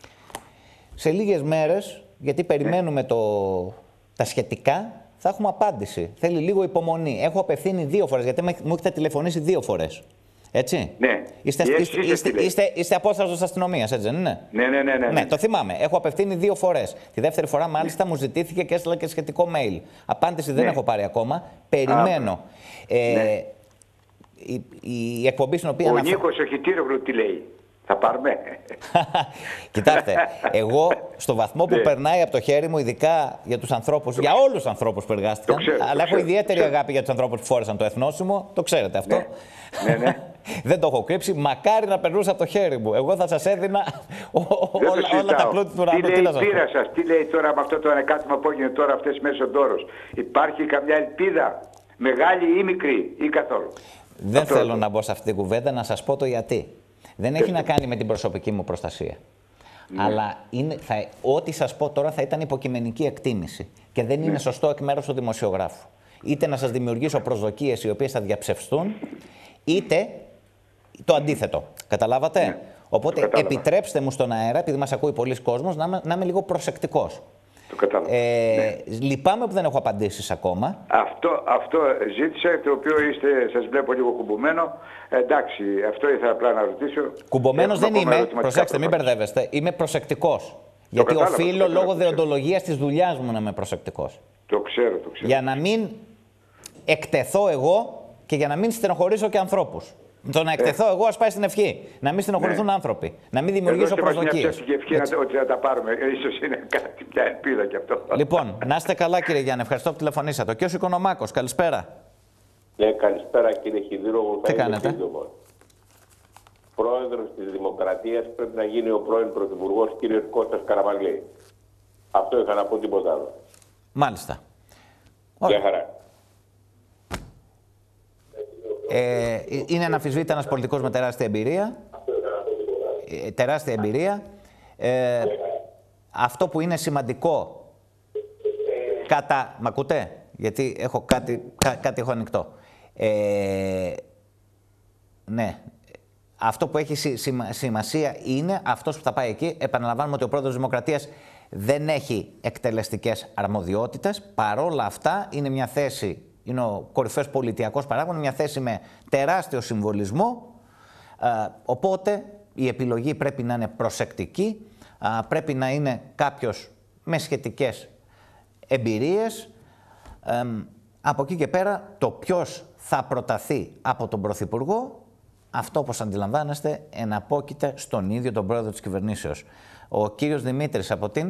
Σε λίγες μέρες, γιατί περιμένουμε ναι. το, τα σχετικά, θα έχουμε απάντηση. Θέλει λίγο υπομονή. Έχω απευθύνει δύο φορές, γιατί μου έχετε τηλεφωνήσει δύο φορές. Έτσι. Ναι. Είστε, είστε, είστε, είστε, είστε απόστρατος της αστυνομίας, έτσι δεν είναι? Ναι, ναι, ναι, ναι. Ναι, το θυμάμαι. Έχω απευθύνει δύο φορές. Τη δεύτερη φορά, μάλιστα, ναι. μου ζητήθηκε και έστειλα και σχετικό mail. Απάντηση ναι. δεν έχω πάρει ακόμα. Περιμένω. Α, ε, ναι. η, η εκπομπή στην οποία. Ο αναφ... Νίκος ο Χιτήρογλου τι λέει? Θα πάρουμε. Κοιτάξτε, εγώ στο βαθμό που ναι. περνάει από το χέρι μου, ειδικά για τους ανθρώπους, το για όλους τους ανθρώπους που εργάστηκαν, ξέρω, αλλά έχω ξέρω, ιδιαίτερη ξέρω. αγάπη για τους ανθρώπους που φόρεσαν το εθνόσημο, το ξέρετε αυτό. Ναι, ναι. ναι. Δεν το έχω κρύψει, μακάρι να περνούσε από το χέρι μου. Εγώ θα σας έδινα όλα, όλα τα πλούτη του ουρανού. Τι λέει η πείρα σας, τι λέει τώρα με αυτό το ανεκάτημα που έγινε τώρα αυτές τις μέρες ο Ντόρος? Υπάρχει καμιά ελπίδα, μεγάλη ή μικρή ή καθόλου? Δεν αυτό θέλω το. να μπω σε αυτή την κουβέντα, να σας πω το γιατί. Δεν έχει να κάνει με την προσωπική μου προστασία. Ναι. Αλλά είναι, θα, ό,τι σας πω τώρα θα ήταν υποκειμενική εκτίμηση. Και δεν είναι ναι. σωστό εκ μέρους του δημοσιογράφου. Είτε να σας δημιουργήσω προσδοκίες οι οποίες θα διαψευστούν, είτε το αντίθετο. Καταλάβατε? Ναι. Οπότε επιτρέψτε μου στον αέρα, επειδή μας ακούει πολλοί κόσμος, να, να είμαι λίγο προσεκτικός. Το κατάλαβα. Ε, ναι. Λυπάμαι που δεν έχω απαντήσεις ακόμα. Αυτό, αυτό ζήτησα, το οποίο είστε, σας βλέπω λίγο κουμπωμένο. Ε, εντάξει, αυτό ήθελα απλά να ρωτήσω. Κουμπωμένος δεν είμαι, προσέξτε, μην μπερδεύεστε. Είμαι προσεκτικός. Γιατί κατάλαβα, οφείλω λόγω δεοντολογίας της δουλειάς μου να είμαι προσεκτικός. Το ξέρω, το ξέρω. Για να μην εκτεθώ εγώ και για να μην στενοχωρήσω και ανθρώπους. Το να εκτεθώ ε. εγώ, ας πάει στην ευχή. Να μην στενοχωρηθούν ναι. άνθρωποι. Να μην δημιουργήσω προσδοκίες. Μια ψεύτικη ευχή να, ότι θα τα πάρουμε. Ίσως είναι κάτι, μια ελπίδα κι αυτό. Λοιπόν, να είστε καλά, κύριε Γιάννη. Ευχαριστώ που τηλεφωνήσατε. Ο κ. Οικονομάκος, καλησπέρα. Ναι, καλησπέρα, κύριε Χιδηρόγλου. Τι κάνετε? Πρόεδρος της Δημοκρατίας πρέπει να γίνει ο πρώην Πρωθυπουργός κ. Κώστας Καραμαγλή. Αυτό είχα να πω, τίποτα άλλο. Μάλιστα. Γεια χαρά. Ε, είναι αναμφισβήτητα ένας πολιτικός με τεράστια εμπειρία. Ε, τεράστια εμπειρία. Ε, αυτό που είναι σημαντικό κατά... Μ' ακούτε? Γιατί έχω κάτι, κά, κάτι έχω ανοιχτό. Ε, ναι. Αυτό που έχει σημα, σημασία είναι αυτός που θα πάει εκεί. Επαναλαμβάνουμε ότι ο πρόεδρος της Δημοκρατίας δεν έχει εκτελεστικές αρμοδιότητες. Παρόλα αυτά είναι μια θέση... Είναι ο κορυφαίος πολιτιακός παράγων, μια θέση με τεράστιο συμβολισμό. Ε, οπότε η επιλογή πρέπει να είναι προσεκτική, ε, πρέπει να είναι κάποιος με σχετικές εμπειρίες. Ε, από εκεί και πέρα το ποιος θα προταθεί από τον Πρωθυπουργό, αυτό όπως αντιλαμβάνεστε εναπόκειται στον ίδιο τον πρόεδρο της κυβερνήσεως. Ο κύριος Δημήτρης από την...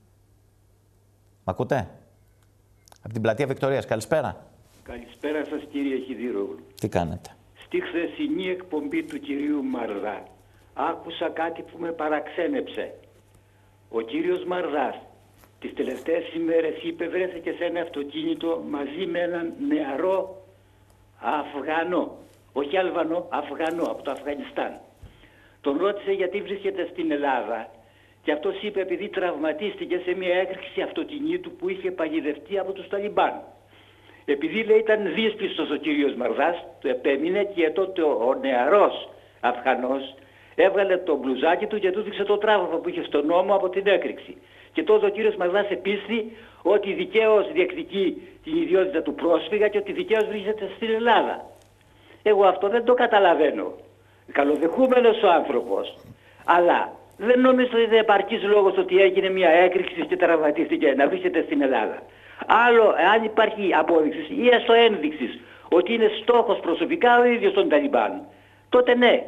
Μ' ακούτε? Από την πλατεία Βικτωρίας, καλησπέρα. Καλησπέρα σας, κύριε Χιδηρόγλου. Τι κάνετε? Στη χθεσινή εκπομπή του κυρίου Μαρδά άκουσα κάτι που με παραξένεψε. Ο κύριος Μαρδάς τις τελευταίες ημέρες είπε βρέθηκε σε ένα αυτοκίνητο μαζί με έναν νεαρό Αφγανό. Όχι Αλβανό, Αφγανό από το Αφγανιστάν. Τον ρώτησε γιατί βρίσκεται στην Ελλάδα και αυτός είπε επειδή τραυματίστηκε σε μια έκρηξη αυτοκινήτου που είχε παγιδευτεί από τους Ταλιμπάν. Επειδή λέει ήταν δύσπιστος ο κύριος Μαρδάς, το επέμεινε και τότε ο νεαρός Αφγανός έβγαλε το μπλουζάκι του και του δείξε το τραύμα που είχε στον ώμο από την έκρηξη. Και τότε ο κύριος Μαρδάς επίστη ότι δικαίως διεκδικεί την ιδιότητα του πρόσφυγα και ότι δικαίως βρίσκεται στην Ελλάδα. Εγώ αυτό δεν το καταλαβαίνω. Καλοδεχούμενος ο άνθρωπος. Αλλά δεν νομίζω ότι είναι επαρκής λόγος ότι έγινε μια έκρηξη και τραυματίστηκε να βρίσκεται στην Ελλάδα. Άλλο, αν υπάρχει απόδειξη ή έστω ένδειξη ότι είναι στόχος προσωπικά ο ίδιος των Ταλιμπάν, τότε ναι.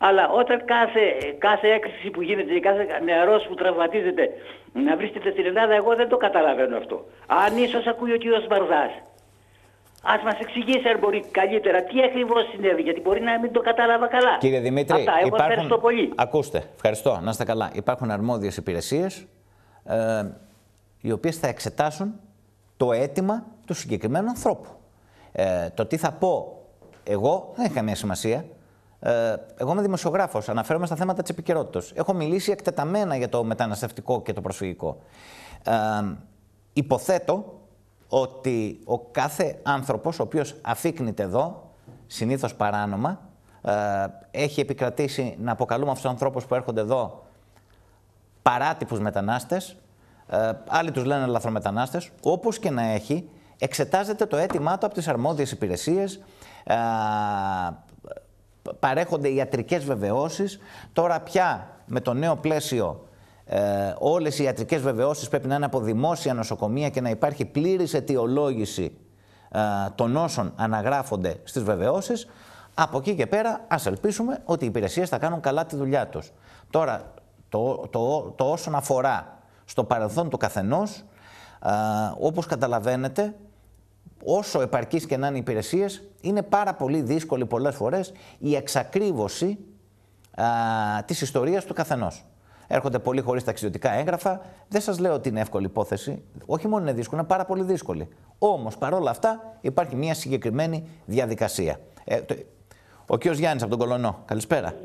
Αλλά όταν κάθε, κάθε έκρηξη που γίνεται, κάθε νεαρός που τραυματίζεται, να βρίσκεται στην Ελλάδα, εγώ δεν το καταλαβαίνω αυτό. Αν ίσως ακούει ο κύριος Μαρδάς, ας μας εξηγήσει αν μπορεί καλύτερα τι ακριβώς συνέβη, γιατί μπορεί να μην το κατάλαβα καλά. Κύριε Δημήτρη, Αυτά, εγώ υπάρχουν... ευχαριστώ πολύ. Ακούστε, ευχαριστώ, να είστε καλά. Υπάρχουν αρμόδιες υπηρεσίες, ε, οι οποίες θα εξετάσουν το αίτημα του συγκεκριμένου ανθρώπου. Ε, το τι θα πω εγώ δεν έχει καμία σημασία. Ε, εγώ είμαι δημοσιογράφος, αναφέρομαι στα θέματα της επικαιρότητας. Έχω μιλήσει εκτεταμένα για το μεταναστευτικό και το προσφυγικό. Ε, υποθέτω ότι ο κάθε άνθρωπος ο οποίος αφίκνεται εδώ, συνήθως παράνομα, ε, έχει επικρατήσει να αποκαλούμε αυτούς τους ανθρώπους που έρχονται εδώ παράτυπους μετανάστες, ε, άλλοι τους λένε λαθρομετανάστες, όπως και να έχει, εξετάζεται το αίτημά του από τις αρμόδιες υπηρεσίες, ε, παρέχονται ιατρικές βεβαιώσεις. Τώρα πια με το νέο πλαίσιο ε, όλες οι ιατρικές βεβαιώσεις πρέπει να είναι από δημόσια νοσοκομεία και να υπάρχει πλήρης αιτιολόγηση ε, των όσων αναγράφονται στις βεβαιώσεις. Από εκεί και πέρα ας ελπίσουμε ότι οι υπηρεσίες θα κάνουν καλά τη δουλειά τους. Τώρα το, το, το όσον αφορά στο παρελθόν του καθενός, ε, όπως καταλαβαίνετε, όσο επαρκείς και να είναι οι υπηρεσίες, είναι πάρα πολύ δύσκολη πολλές φορές η εξακρίβωση α, της ιστορίας του καθενός. Έρχονται πολλοί χωρίς ταξιδιωτικά έγγραφα. Δεν σας λέω ότι είναι εύκολη υπόθεση. Όχι μόνο είναι δύσκολη, είναι πάρα πολύ δύσκολη. Όμως, παρόλα αυτά, υπάρχει μια συγκεκριμένη διαδικασία. Ε, το, ο κ. Γιάννης από τον Κολωνό. Καλησπέρα.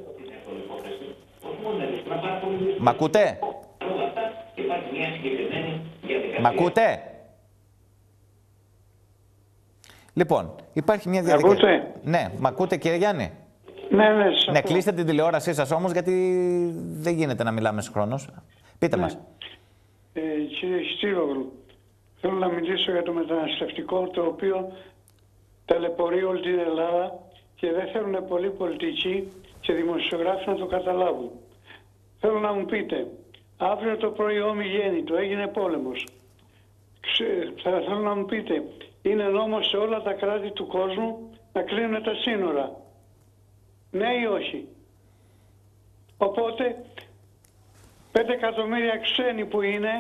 Μ' ακούτε? Μ' ακούτε? Λοιπόν, υπάρχει μια διαδικασία. Ακούτε? Ναι, μ' ακούτε κύριε Γιάννη? Ναι, ναι, ναι, κλείστε την τηλεόρασή σας όμως, γιατί δεν γίνεται να μιλάμε συγχρόνως. Πείτε ναι. μας. Ε, κύριε Στήρογλου, θέλω να μιλήσω για το μεταναστευτικό, το οποίο ταλαιπωρεί όλη την Ελλάδα και δεν θέλουν πολλοί πολιτικοί και δημοσιογράφοι να το καταλάβουν. Θέλω να μου πείτε, αύριο το πρωί ομιγέννητο έγινε πόλεμος. Ξε, θα θέλω να μου πείτε, είναι νόμος σε όλα τα κράτη του κόσμου να κλείνουν τα σύνορα. Ναι ή όχι? Οπότε, πέντε εκατομμύρια ξένοι που είναι,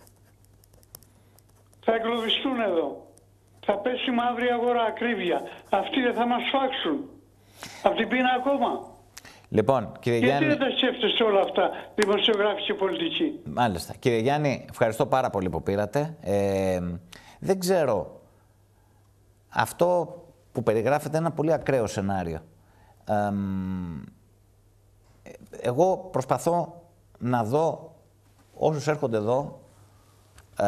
θα εγκλωβιστούν εδώ. Θα πέσει μαύρη αγορά, ακρίβεια. Αυτοί δεν θα μας φάξουν. Από την πείνα ακόμα. Λοιπόν, κύριε Γιατί Γιάννη... δεν τα σκέφτεστε όλα αυτά, δημοσιογράφοι και πολιτικοί? Μάλιστα. Κύριε Γιάννη, ευχαριστώ πάρα πολύ που πήρατε. Ε, δεν ξέρω... Αυτό που περιγράφεται είναι ένα πολύ ακραίο σενάριο. Ε, εγώ προσπαθώ να δω όσους έρχονται εδώ ε,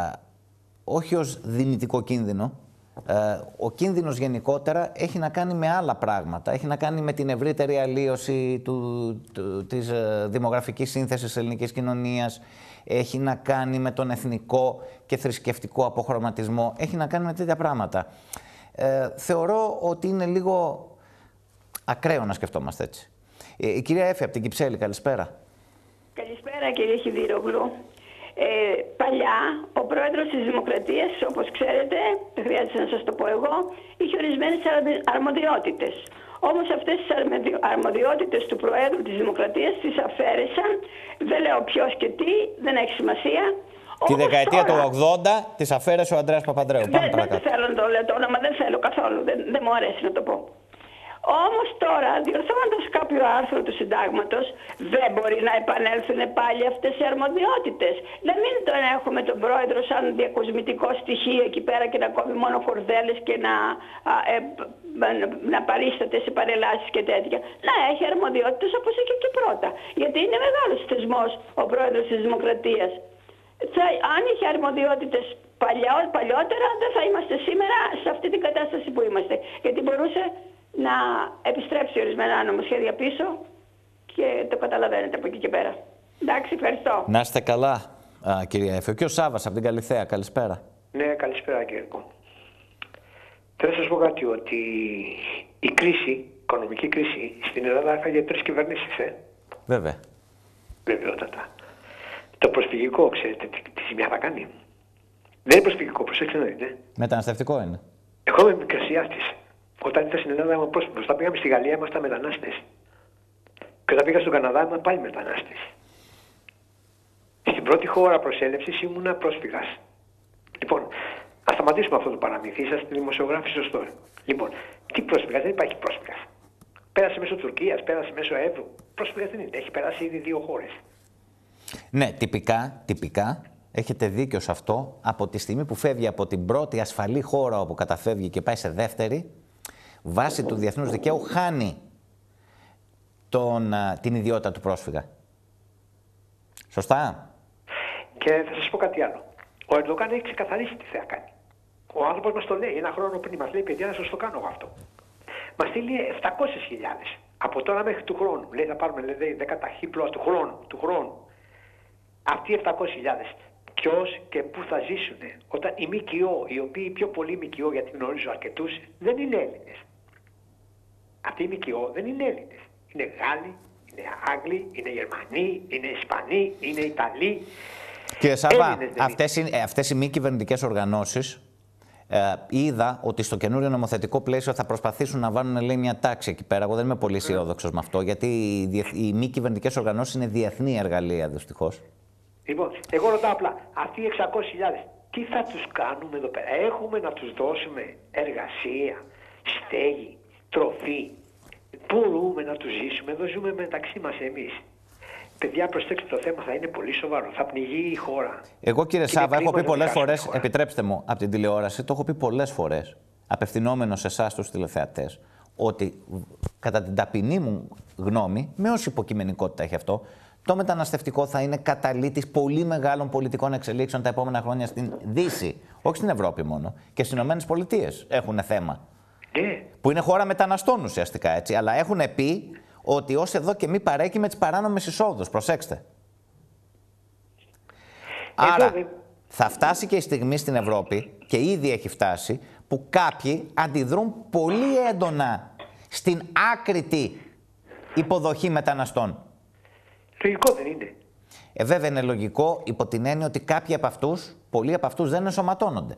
όχι ως δυνητικό κίνδυνο. Ε, ο κίνδυνος γενικότερα έχει να κάνει με άλλα πράγματα. Έχει να κάνει με την ευρύτερη αλλίωση του, του, της ε, δημογραφικής σύνθεσης της ελληνικής κοινωνίας. Έχει να κάνει με τον εθνικό και θρησκευτικό αποχρωματισμό. Έχει να κάνει με τέτοια πράγματα. Ε, θεωρώ ότι είναι λίγο ακραίο να σκεφτόμαστε έτσι. Ε, η κυρία Έφη από την Κυψέλη, καλησπέρα. Καλησπέρα κύριε Χιδήρογλου. Ε, παλιά, ο πρόεδρος της Δημοκρατίας, όπως ξέρετε, δεν χρειάζεται να σας το πω εγώ, είχε ορισμένες αρμοδιότητες. Όμως αυτές τις αρμοδιότητες του Προέδρου της Δημοκρατίας τις αφαίρεσαν, δεν λέω ποιος και τι, δεν έχει σημασία. Τη δεκαετία τώρα, του ογδόντα τις αφαίρεσε ο Ανδρέας Παπανδρέου. Δεν, δεν θέλω να το λέω το όνομα, δεν θέλω καθόλου, δεν, δεν μου αρέσει να το πω. Όμως τώρα, διορθώνοντας κάποιο άρθρο του συντάγματος, δεν μπορεί να επανέλθουν πάλι αυτές οι αρμοδιότητες. Να μην τον έχουμε τον πρόεδρο σαν διακοσμητικό στοιχείο εκεί πέρα και να κόβει μόνο κορδέλες και να, α, ε, να παρίσταται σε παρελάσεις και τέτοια. Να έχει αρμοδιότητες όπως είχε και πρώτα. Γιατί είναι μεγάλος θεσμός ο πρόεδρος της Δημοκρατίας. Θα, αν είχε αρμοδιότητες παλιό, παλιότερα, δεν θα είμαστε σήμερα σε αυτή την κατάσταση που είμαστε. Γιατί μπορούσε να επιστρέψει ορισμένα νομοσχέδια πίσω και το καταλαβαίνετε από εκεί και πέρα. Εντάξει, ευχαριστώ. Να είστε καλά, α, κυρία Έφη. Ο κ. Σάββας από την Καλιθέα, καλησπέρα. Ναι, καλησπέρα κύριε Κο. Θέλω να σας πω κάτι, ότι η κρίση, η οικονομική κρίση στην Ελλάδα έφαγε τρεις κυβερνήσεις, ε. Βέβαια. Βεβαιότατα. Το προσφυγικό, ξέρετε τι, τι ζημιά θα κάνει? Δεν είναι προσφυγικό, προσέξτε να δείτε. Μεταναστευτικό είναι. Εγώ είμαι μικρασιάστης. Όταν ήρθα στην Ελλάδα, είμαι πρόσφυγος. Όταν πήγαμε στη Γαλλία, ήμασταν μετανάστες. Και όταν πήγα στον Καναδά ήμουν πάλι μετανάστης. Στην πρώτη χώρα προσέλευσης ήμουνα πρόσφυγας. Λοιπόν, να σταματήσουμε αυτό το παραμύθι. Είσαστε δημοσιογράφοι, σωστό. Λοιπόν, τι πρόσφυγας, δεν υπάρχει πρόσφυγας. Πέρασε μέσω Τουρκίας, πέρασε μέσω Εύρου. Πρόσφυγας δεν είναι, έχει περάσει ήδη δύο χώρες. Ναι, τυπικά, τυπικά. Έχετε δίκιο σε αυτό. Από τη στιγμή που φεύγει από την πρώτη ασφαλή χώρα όπου καταφεύγει και πάει σε δεύτερη, βάσει του διεθνούς δικαίου χάνει τον, την ιδιότητα του πρόσφυγα. Σωστά. Και θα σας πω κάτι άλλο. Ο Ερντογάν έχει ξεκαθαρίσει τι θα κάνει. Ο άνθρωπος μας το λέει ένα χρόνο πριν. Μας λέει, παιδιά, να σας το κάνω εγώ αυτό. Μας στείλει επτακόσιες χιλιάδες. Από τώρα μέχρι του χρόνου. Λέει, θα πάρουμε λέει, δέκα ταχύπλοα του χρόνου. Του χρόνου. Αυτοί οι επτακόσιες χιλιάδες. Ποιος και πού θα ζήσουν. Όταν οι ΜΚΟ, οι οποίοι πιο πολλοί ΜΚΟ, γιατί γνωρίζω αρκετούς, δεν είναι Έλληνες. Αυτοί οι ΜΚΟ δεν είναι Έλληνες. Είναι Γάλλοι, είναι Άγγλοι, είναι Γερμανοί, είναι Ισπανοί, είναι Ιταλοί. Κύριε Σάβα, αυτές, είναι, αυτές οι μη κυβερνητικές οργανώσεις ε, είδα ότι στο καινούριο νομοθετικό πλαίσιο θα προσπαθήσουν να βάλουν λέει, μια τάξη εκεί πέρα. Εγώ δεν είμαι πολύ αισιόδοξος με αυτό, γιατί οι, οι μη κυβερνητικές οργανώσεις είναι διεθνή εργαλεία, δυστυχώς. Λοιπόν, εγώ ρωτάω απλά, αυτοί οι εξακόσιες χιλιάδες, τι θα τους κάνουμε εδώ πέρα. Έχουμε να τους δώσουμε εργασία, στέγη, τροφή. Μπορούμε να τους ζήσουμε, εδώ ζούμε μεταξύ μας εμείς. Παιδιά, προσέξτε, το θέμα θα είναι πολύ σοβαρό. Θα πνιγεί η χώρα. Εγώ, κύριε Σάβα, έχω πει πολλές φορές, επιτρέψτε μου, από την τηλεόραση, το έχω πει πολλές φορές, απευθυνόμενος σε εσάς τους τηλεθεατές, ότι κατά την ταπεινή μου γνώμη, με όση υποκειμενικότητα έχει αυτό, το μεταναστευτικό θα είναι καταλύτης πολύ μεγάλων πολιτικών εξελίξεων τα επόμενα χρόνια στην Δύση. Όχι στην Ευρώπη μόνο. Και στις Ηνωμένες Πολιτείες έχουν θέμα. Ναι. Που είναι χώρα μεταναστών ουσιαστικά, έτσι. Αλλά έχουν πει ότι ως εδώ και μη παρέκει με τις παράνομες εισόδους. Προσέξτε. Άρα, θα φτάσει και η στιγμή στην Ευρώπη, και ήδη έχει φτάσει, που κάποιοι αντιδρούν πολύ έντονα στην άκρητη υποδοχή μεταναστών. Λογικό δεν είναι. Ε, βέβαια είναι λογικό υπό την έννοια ότι κάποιοι από αυτούς, πολλοί από αυτούς δεν ενσωματώνονται.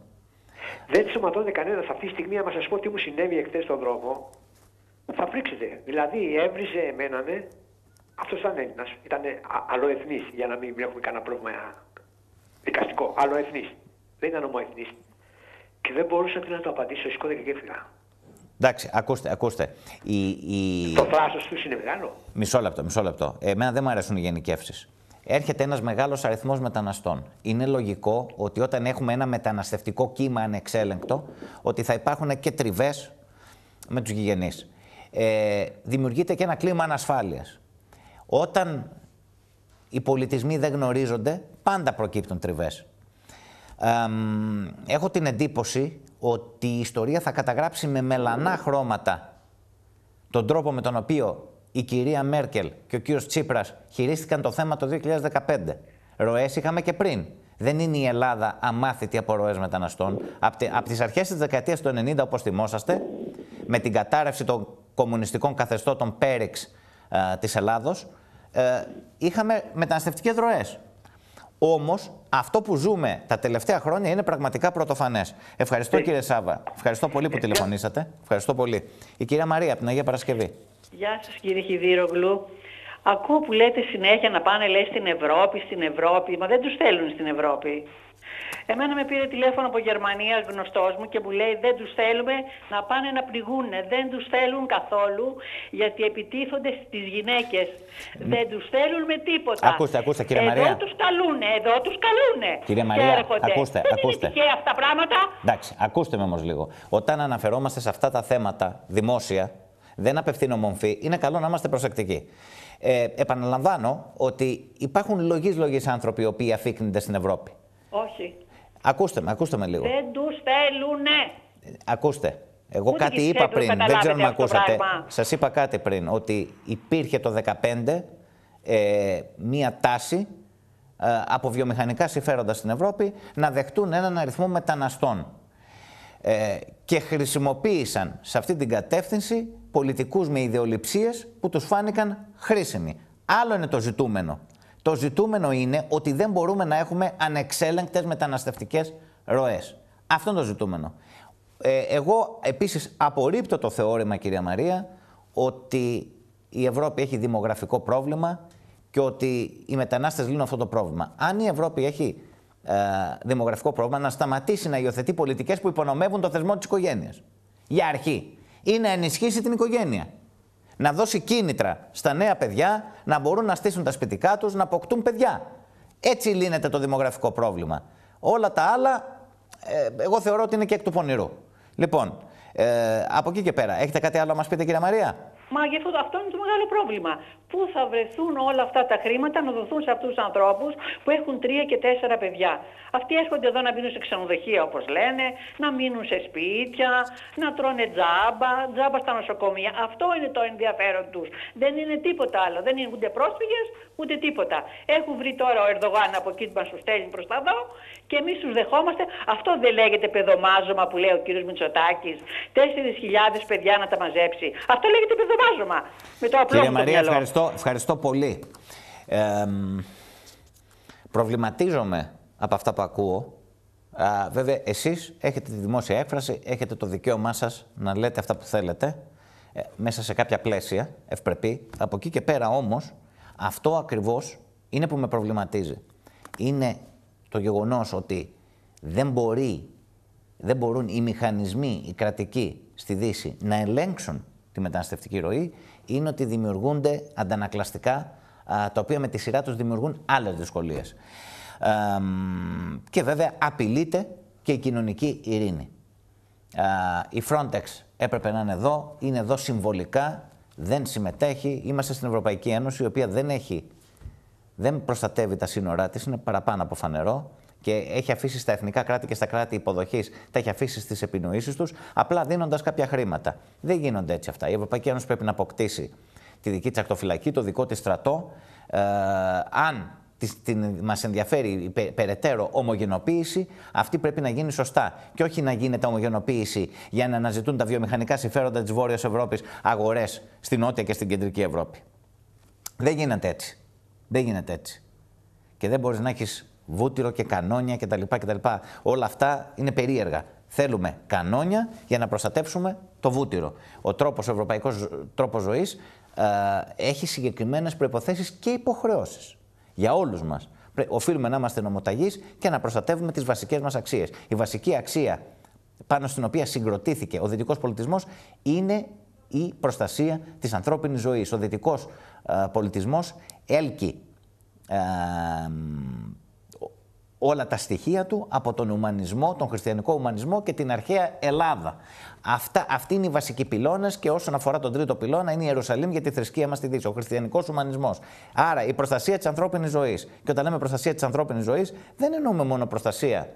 Δεν ενσωματώνεται κανένας. Αυτή τη στιγμή, άμα σας πω τι μου συνέβη εχθές στον δρόμο, θα φρίξετε. Δηλαδή, έβριζε εμένα, ναι, αυτός ήταν Έλληνας, ήταν αλλοεθνής, για να μην έχουμε κανένα πρόβλημα δικαστικό. Αλλοεθνής. Δεν ήταν ομοεθνής. Και δεν μπορούσα να το απαντήσω, σηκώθηκα και έφυγα. Εντάξει, ακούστε, ακούστε. Η, η... Το θράσος τους είναι μεγάλο. Μισό λεπτό, μισό λεπτό. Εμένα δεν μου αρέσουν οι γενικεύσεις. Έρχεται ένας μεγάλος αριθμός μεταναστών. Είναι λογικό ότι όταν έχουμε ένα μεταναστευτικό κύμα ανεξέλεγκτο, ότι θα υπάρχουν και τριβές με τους γηγενείς. Ε, δημιουργείται και ένα κλίμα ανασφάλειας. Όταν οι πολιτισμοί δεν γνωρίζονται, πάντα προκύπτουν τριβές. Ε, έχω την εντύπωση ότι η ιστορία θα καταγράψει με μελανά χρώματα τον τρόπο με τον οποίο η κυρία Μέρκελ και ο κύριος Τσίπρας χειρίστηκαν το θέμα το δύο χιλιάδες δεκαπέντε. Ροές είχαμε και πριν. Δεν είναι η Ελλάδα αμάθητη από ροές μεταναστών. Από τις αρχές της δεκαετίας του ενενήντα, όπως θυμόσαστε, με την κατάρρευση των κομμουνιστικών καθεστώτων Πέριξ ε, της Ελλάδος, ε, είχαμε μεταναστευτικές ροές. Όμως, αυτό που ζούμε τα τελευταία χρόνια είναι πραγματικά πρωτοφανές. Ευχαριστώ, ε. κύριε Σάβα. Ευχαριστώ πολύ που ε. τηλεφωνήσατε. Ευχαριστώ πολύ. Η κυρία Μαρία από την Αγία Παρασκευή. Γεια σας, κύριε Χιδίρογλου. Ακούω που λέτε συνέχεια να πάνε, λέει, στην Ευρώπη, στην Ευρώπη. Μα δεν τους θέλουν στην Ευρώπη. Εμένα με πήρε τηλέφωνο από Γερμανία γνωστός μου και μου λέει δεν τους θέλουμε να πάνε να πληγούνε. Δεν τους θέλουν καθόλου γιατί επιτίθονται στις γυναίκες. Mm. Δεν τους θέλουν με τίποτα. Ακούστε, ακούστε κύριε εδώ Μαρία. Εδώ τους καλούνε, εδώ τους καλούνε. Κύριε Μαρία, ακούστε, δεν ακούστε. είναι τυχαία αυτά τα πράγματα. Εντάξει, ακούστε με όμως λίγο. Όταν αναφερόμαστε σε αυτά τα θέματα δημόσια, δεν απευθύνω μομφή, είναι καλό να είμαστε προσεκτικοί. Ε, επαναλαμβάνω ότι υπάρχουν λογείς λογείς άνθρωποι οι οποίοι αφήκνονται στην Ευρώπη. Όχι. Ακούστε με, ακούστε με λίγο. Δεν τους θέλουνε. Ακούστε. Εγώ Ούτε κάτι είπα πριν, δεν ξέρω αν με ακούσατε. Σας είπα κάτι πριν, ότι υπήρχε το δύο χιλιάδες δεκαπέντε ε, μία τάση ε, από βιομηχανικά συμφέροντα στην Ευρώπη να δεχτούν έναν αριθμό μεταναστών. Ε, και χρησιμοποίησαν σε αυτή την κατεύθυνση πολιτικούς με ιδεολειψίες που τους φάνηκαν χρήσιμοι. Άλλο είναι το ζητούμενο. Το ζητούμενο είναι ότι δεν μπορούμε να έχουμε ανεξέλεγκτες μεταναστευτικές ροές. Αυτό είναι το ζητούμενο. Ε, εγώ επίσης απορρίπτω το θεώρημα, κυρία Μαρία, ότι η Ευρώπη έχει δημογραφικό πρόβλημα και ότι οι μετανάστες λύνουν αυτό το πρόβλημα. Αν η Ευρώπη έχει ε, δημογραφικό πρόβλημα, να σταματήσει να υιοθετεί πολιτικές που υπονομεύουν το θεσμό της οικογένειας. Για αρχή. Ή να ενισχύσει την οικογένεια. Να δώσει κίνητρα στα νέα παιδιά να μπορούν να στήσουν τα σπιτικά τους, να αποκτούν παιδιά. Έτσι λύνεται το δημογραφικό πρόβλημα. Όλα τα άλλα, ε, εγώ θεωρώ ότι είναι και εκ του πονηρού. Λοιπόν, ε, από εκεί και πέρα, έχετε κάτι άλλο να μας πείτε, κυρία Μαρία? Μα γι' αυτό, αυτό είναι το μεγάλο πρόβλημα. Πού θα βρεθούν όλα αυτά τα χρήματα να δοθούν σε αυτούς τους ανθρώπους που έχουν τρία και τέσσερα παιδιά. Αυτοί έρχονται εδώ να μείνουν σε ξενοδοχεία, όπως λένε, να μείνουν σε σπίτια, να τρώνε τζάμπα, τζάμπα στα νοσοκομεία. Αυτό είναι το ενδιαφέρον τους. Δεν είναι τίποτα άλλο. Δεν είναι ούτε πρόσφυγες, ούτε τίποτα. Έχουν βρει τώρα ο Ερντογάν από εκεί που μας τους στέλνει προς τα δω και εμείς τους δεχόμαστε. Αυτό δεν λέγεται παιδομάζωμα που λέει ο κύριος Μητσοτάκης. Τέσσερις χιλιάδες παιδιά να τα μαζέψει. Αυτό λέγεται παιδομάζωμα. Με το απλό Κυρία μου το Μαρία, μυαλό. ευχαριστώ, ευχαριστώ πολύ. Ε, προβληματίζομαι από αυτά που ακούω. Α, βέβαια, εσείς έχετε τη δημόσια έκφραση, έχετε το δικαίωμά σας να λέτε αυτά που θέλετε, ε, μέσα σε κάποια πλαίσια, ευπρεπή. Από εκεί και πέρα όμως, αυτό ακριβώς είναι που με προβληματίζει. Είναι το γεγονός ότι δεν μπορεί, δεν μπορούν οι μηχανισμοί, οι κρατικοί στη Δύση να ελέγξουν τη μεταναστευτική ροή, είναι ότι δημιουργούνται αντανακλαστικά, α, τα οποία με τη σειρά τους δημιουργούν άλλες δυσκολίες. Ε, και βέβαια απειλείται και η κοινωνική ειρήνη. Ε, η Frontex έπρεπε να είναι εδώ, είναι εδώ συμβολικά, δεν συμμετέχει. Είμαστε στην Ευρωπαϊκή Ένωση, η οποία δεν έχει, δεν προστατεύει τα σύνορά της, είναι παραπάνω από φανερό και έχει αφήσει στα εθνικά κράτη και στα κράτη υποδοχής, τα έχει αφήσει στις επινοήσεις τους, απλά δίνοντας κάποια χρήματα. Δεν γίνονται έτσι αυτά. Η Ευρωπαϊκή Ένωση πρέπει να αποκτήσει τη δική της ακτοφυλακή, το δικό της στρατό. Ε, αν μας ενδιαφέρει η περαιτέρω ομογενοποίηση, αυτή πρέπει να γίνει σωστά. Και όχι να γίνεται ομογενοποίηση για να αναζητούν τα βιομηχανικά συμφέροντα της Βόρειας Ευρώπης αγορές στην Νότια και στην Κεντρική Ευρώπη. Δεν γίνεται έτσι. Δεν γίνεται έτσι. Και δεν μπορείς να έχεις βούτυρο και κανόνια κτλ. κτλ. Όλα αυτά είναι περίεργα. Θέλουμε κανόνια για να προστατεύσουμε το βούτυρο. Ο τρόπος, ο ευρωπαϊκός τρόπος ζωής ε, έχει συγκεκριμένες προϋποθέσεις και υποχρεώσεις. Για όλους μας. Οφείλουμε να είμαστε νομοταγείς και να προστατεύουμε τις βασικές μας αξίες. Η βασική αξία πάνω στην οποία συγκροτήθηκε ο δυτικός πολιτισμός είναι η προστασία της ανθρώπινης ζωής. Ο δυτικός ε, πολιτισμός έλκει ε, όλα τα στοιχεία του από τον ουμανισμό, τον χριστιανικό ουμανισμό και την αρχαία Ελλάδα. Αυτά, αυτοί είναι οι βασικοί πυλώνες και όσον αφορά τον τρίτο πυλώνα είναι η Ιερουσαλήμ για τη θρησκεία μας στη Δύση, ο χριστιανικός ουμανισμός. Άρα η προστασία της ανθρώπινης ζωής. Και όταν λέμε προστασία της ανθρώπινης ζωής, δεν εννοούμε μόνο προστασία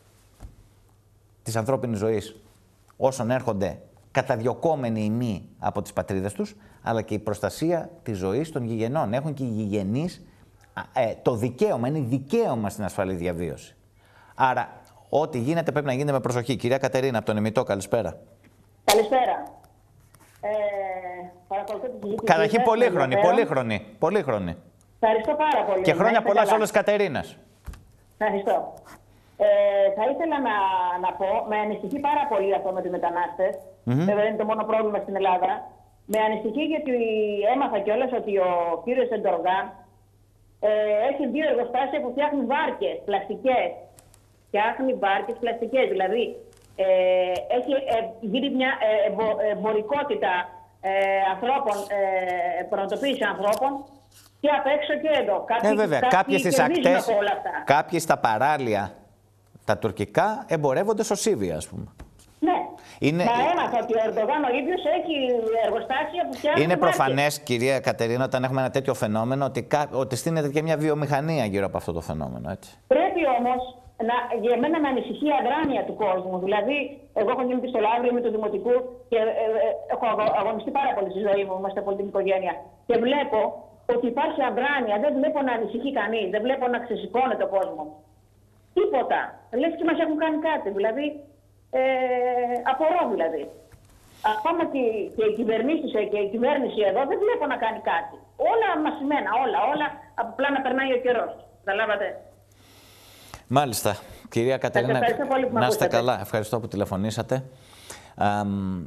της ανθρώπινης ζωής όσων έρχονται καταδιωκόμενοι οι μη από τις πατρίδες τους, αλλά και η προστασία της ζωής των γηγενών. Έχουν και οι γηγενείς ε, το δικαίωμα, είναι δικαίωμα στην ασφαλή διαβίωση. Άρα, ό,τι γίνεται πρέπει να γίνεται με προσοχή. Κυρία Κατερίνα, από τον Εμιτό, καλησπέρα. Καλησπέρα. Ε, παρακολουθώ τη συζήτηση. Καταρχήν, πολύχρονη, πολύχρονη, πολύχρονη. Ευχαριστώ πάρα πολύ. Και χρόνια πολλά σε όλες τις Κατερίνες. Ευχαριστώ. Ε, θα ήθελα να, να πω, με ανησυχεί πάρα πολύ αυτό με τους μετανάστες. Mm-hmm. Βέβαια, δεν είναι το μόνο πρόβλημα στην Ελλάδα. Με ανησυχεί γιατί έμαθα κιόλας ότι ο κύριος Ερντογάν ε, έχει δύο εργοστάσια που φτιάχνει βάρκες πλαστικές. Φτιάχνει βάρκες πλαστικές. Δηλαδή, ε, έχει ε, γίνει μια ε, εμπο, εμπορικότητα ε, ανθρώπων, ε, προνοτοποίηση ανθρώπων και απ' έξω και εδώ. Κάποιοι, ε, βέβαια, κάποιοι στις ακτές, κάποιοι στα παράλια, τα τουρκικά, εμπορεύονται σωσίβια, ας πούμε. Ναι. Είναι... Μα έμαθα ότι ο Ερντογάν ο ίδιος έχει εργοστάσια που φτιάχνουν. Είναι προφανές, κυρία Κατερίνα, όταν έχουμε ένα τέτοιο φαινόμενο, ότι, κα... ότι στείνεται και μια βιομηχανία γύρω από αυτό το φαινόμενο. Έτσι. Πρέπει όμως να, για μένα να ανησυχεί η αδράνεια του κόσμου. Δηλαδή, εγώ έχω γίνει στο Λαύριο με το Δημοτικού και ε, ε, έχω αγωνιστεί πάρα πολύ στη ζωή μου, είμαστε πολιτική οικογένεια. Και βλέπω ότι υπάρχει αδράνεια, δεν βλέπω να ανησυχεί κανείς, δεν βλέπω να ξεσηκώνεται ο κόσμος. Τίποτα. Λες και μας έχουν κάνει κάτι. Δηλαδή, ε, απορώ δηλαδή. Ακόμα και, και οι κυβερνήσεις και η κυβέρνηση εδώ δεν βλέπω να κάνει κάτι. Όλα μασημένα, όλα, όλα, απλά να περνάει ο καιρός. Καταλάβατε. Μάλιστα. Κυρία Κατερίνα, πολύ που να είστε καλά. Ευχαριστώ που τηλεφωνήσατε. Α,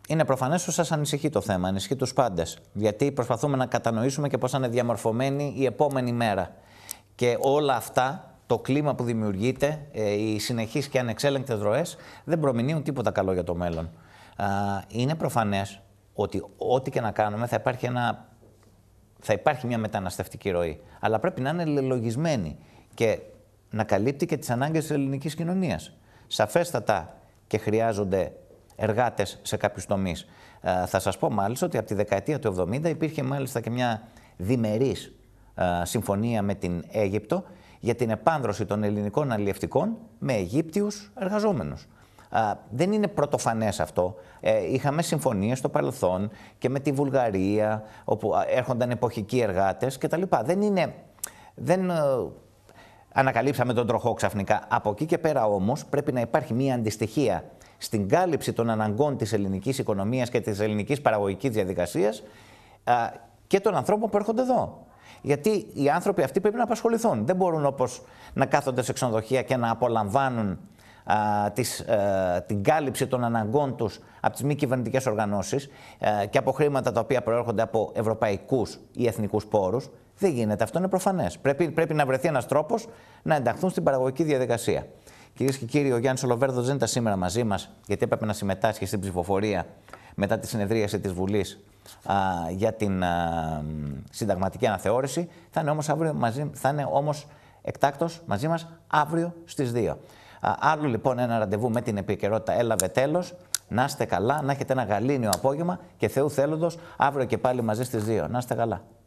Είναι προφανές ότι σας ανησυχεί το θέμα, ανησυχεί τους πάντες. Γιατί προσπαθούμε να κατανοήσουμε και πώς θα είναι διαμορφωμένη η επόμενη μέρα. Και όλα αυτά, το κλίμα που δημιουργείται, οι συνεχείς και ανεξέλεγκτες ροές, δεν προμηνύουν τίποτα καλό για το μέλλον. Είναι προφανές ότι ό,τι και να κάνουμε θα υπάρχει, ένα, θα υπάρχει μια μεταναστευτική ροή. Αλλά πρέπει να είναι λελογισμένη και να καλύπτει και τις ανάγκες της ελληνικής κοινωνίας. Σαφέστατα και χρειάζονται εργάτες σε κάποιους τομείς. Ε, θα σας πω μάλιστα ότι από τη δεκαετία του εβδομήντα υπήρχε μάλιστα και μια διμερής ε, συμφωνία με την Αίγυπτο για την επάνδρωση των ελληνικών αλλιευτικών με Αιγύπτιους εργαζόμενους. Ε, δεν είναι πρωτοφανές αυτό. Ε, είχαμε συμφωνίες στο παρελθόν και με τη Βουλγαρία, όπου έρχονταν εποχικοί εργάτες κτλ. Δεν είναι... Δεν, ε, ανακαλύψαμε τον τροχό ξαφνικά. Από εκεί και πέρα όμως πρέπει να υπάρχει μια αντιστοιχία στην κάλυψη των αναγκών της ελληνικής οικονομίας και της ελληνικής παραγωγικής διαδικασίας α, και των ανθρώπων που έρχονται εδώ. Γιατί οι άνθρωποι αυτοί πρέπει να απασχοληθούν. Δεν μπορούν όπως να κάθονται σε ξενοδοχεία και να απολαμβάνουν α, τις, α, την κάλυψη των αναγκών τους από τις μη κυβερνητικές οργανώσεις α, και από χρήματα τα οποία προέρχονται από ευρωπαϊκούς ή εθνικούς πόρους. Δεν γίνεται. Αυτό είναι προφανές. Πρέπει, πρέπει να βρεθεί ένας τρόπος να ενταχθούν στην παραγωγική διαδικασία. Κυρίες και κύριοι, ο Γιάννης Ολοβέρδος δεν ήταν σήμερα μαζί μας, γιατί έπρεπε να συμμετάσχει στην ψηφοφορία μετά τη συνεδρίαση της Βουλής α, για την α, συνταγματική αναθεώρηση. Θα είναι όμως, αύριο μαζί, θα είναι όμως εκτάκτος μαζί μας αύριο στις δύο. Α, άλλο λοιπόν ένα ραντεβού με την επικαιρότητα έλαβε τέλος. Να είστε καλά, να έχετε ένα γαλήνιο απόγευμα και Θεού θέλοντος αύριο και πάλι μαζί στις δύο. Να είστε καλά.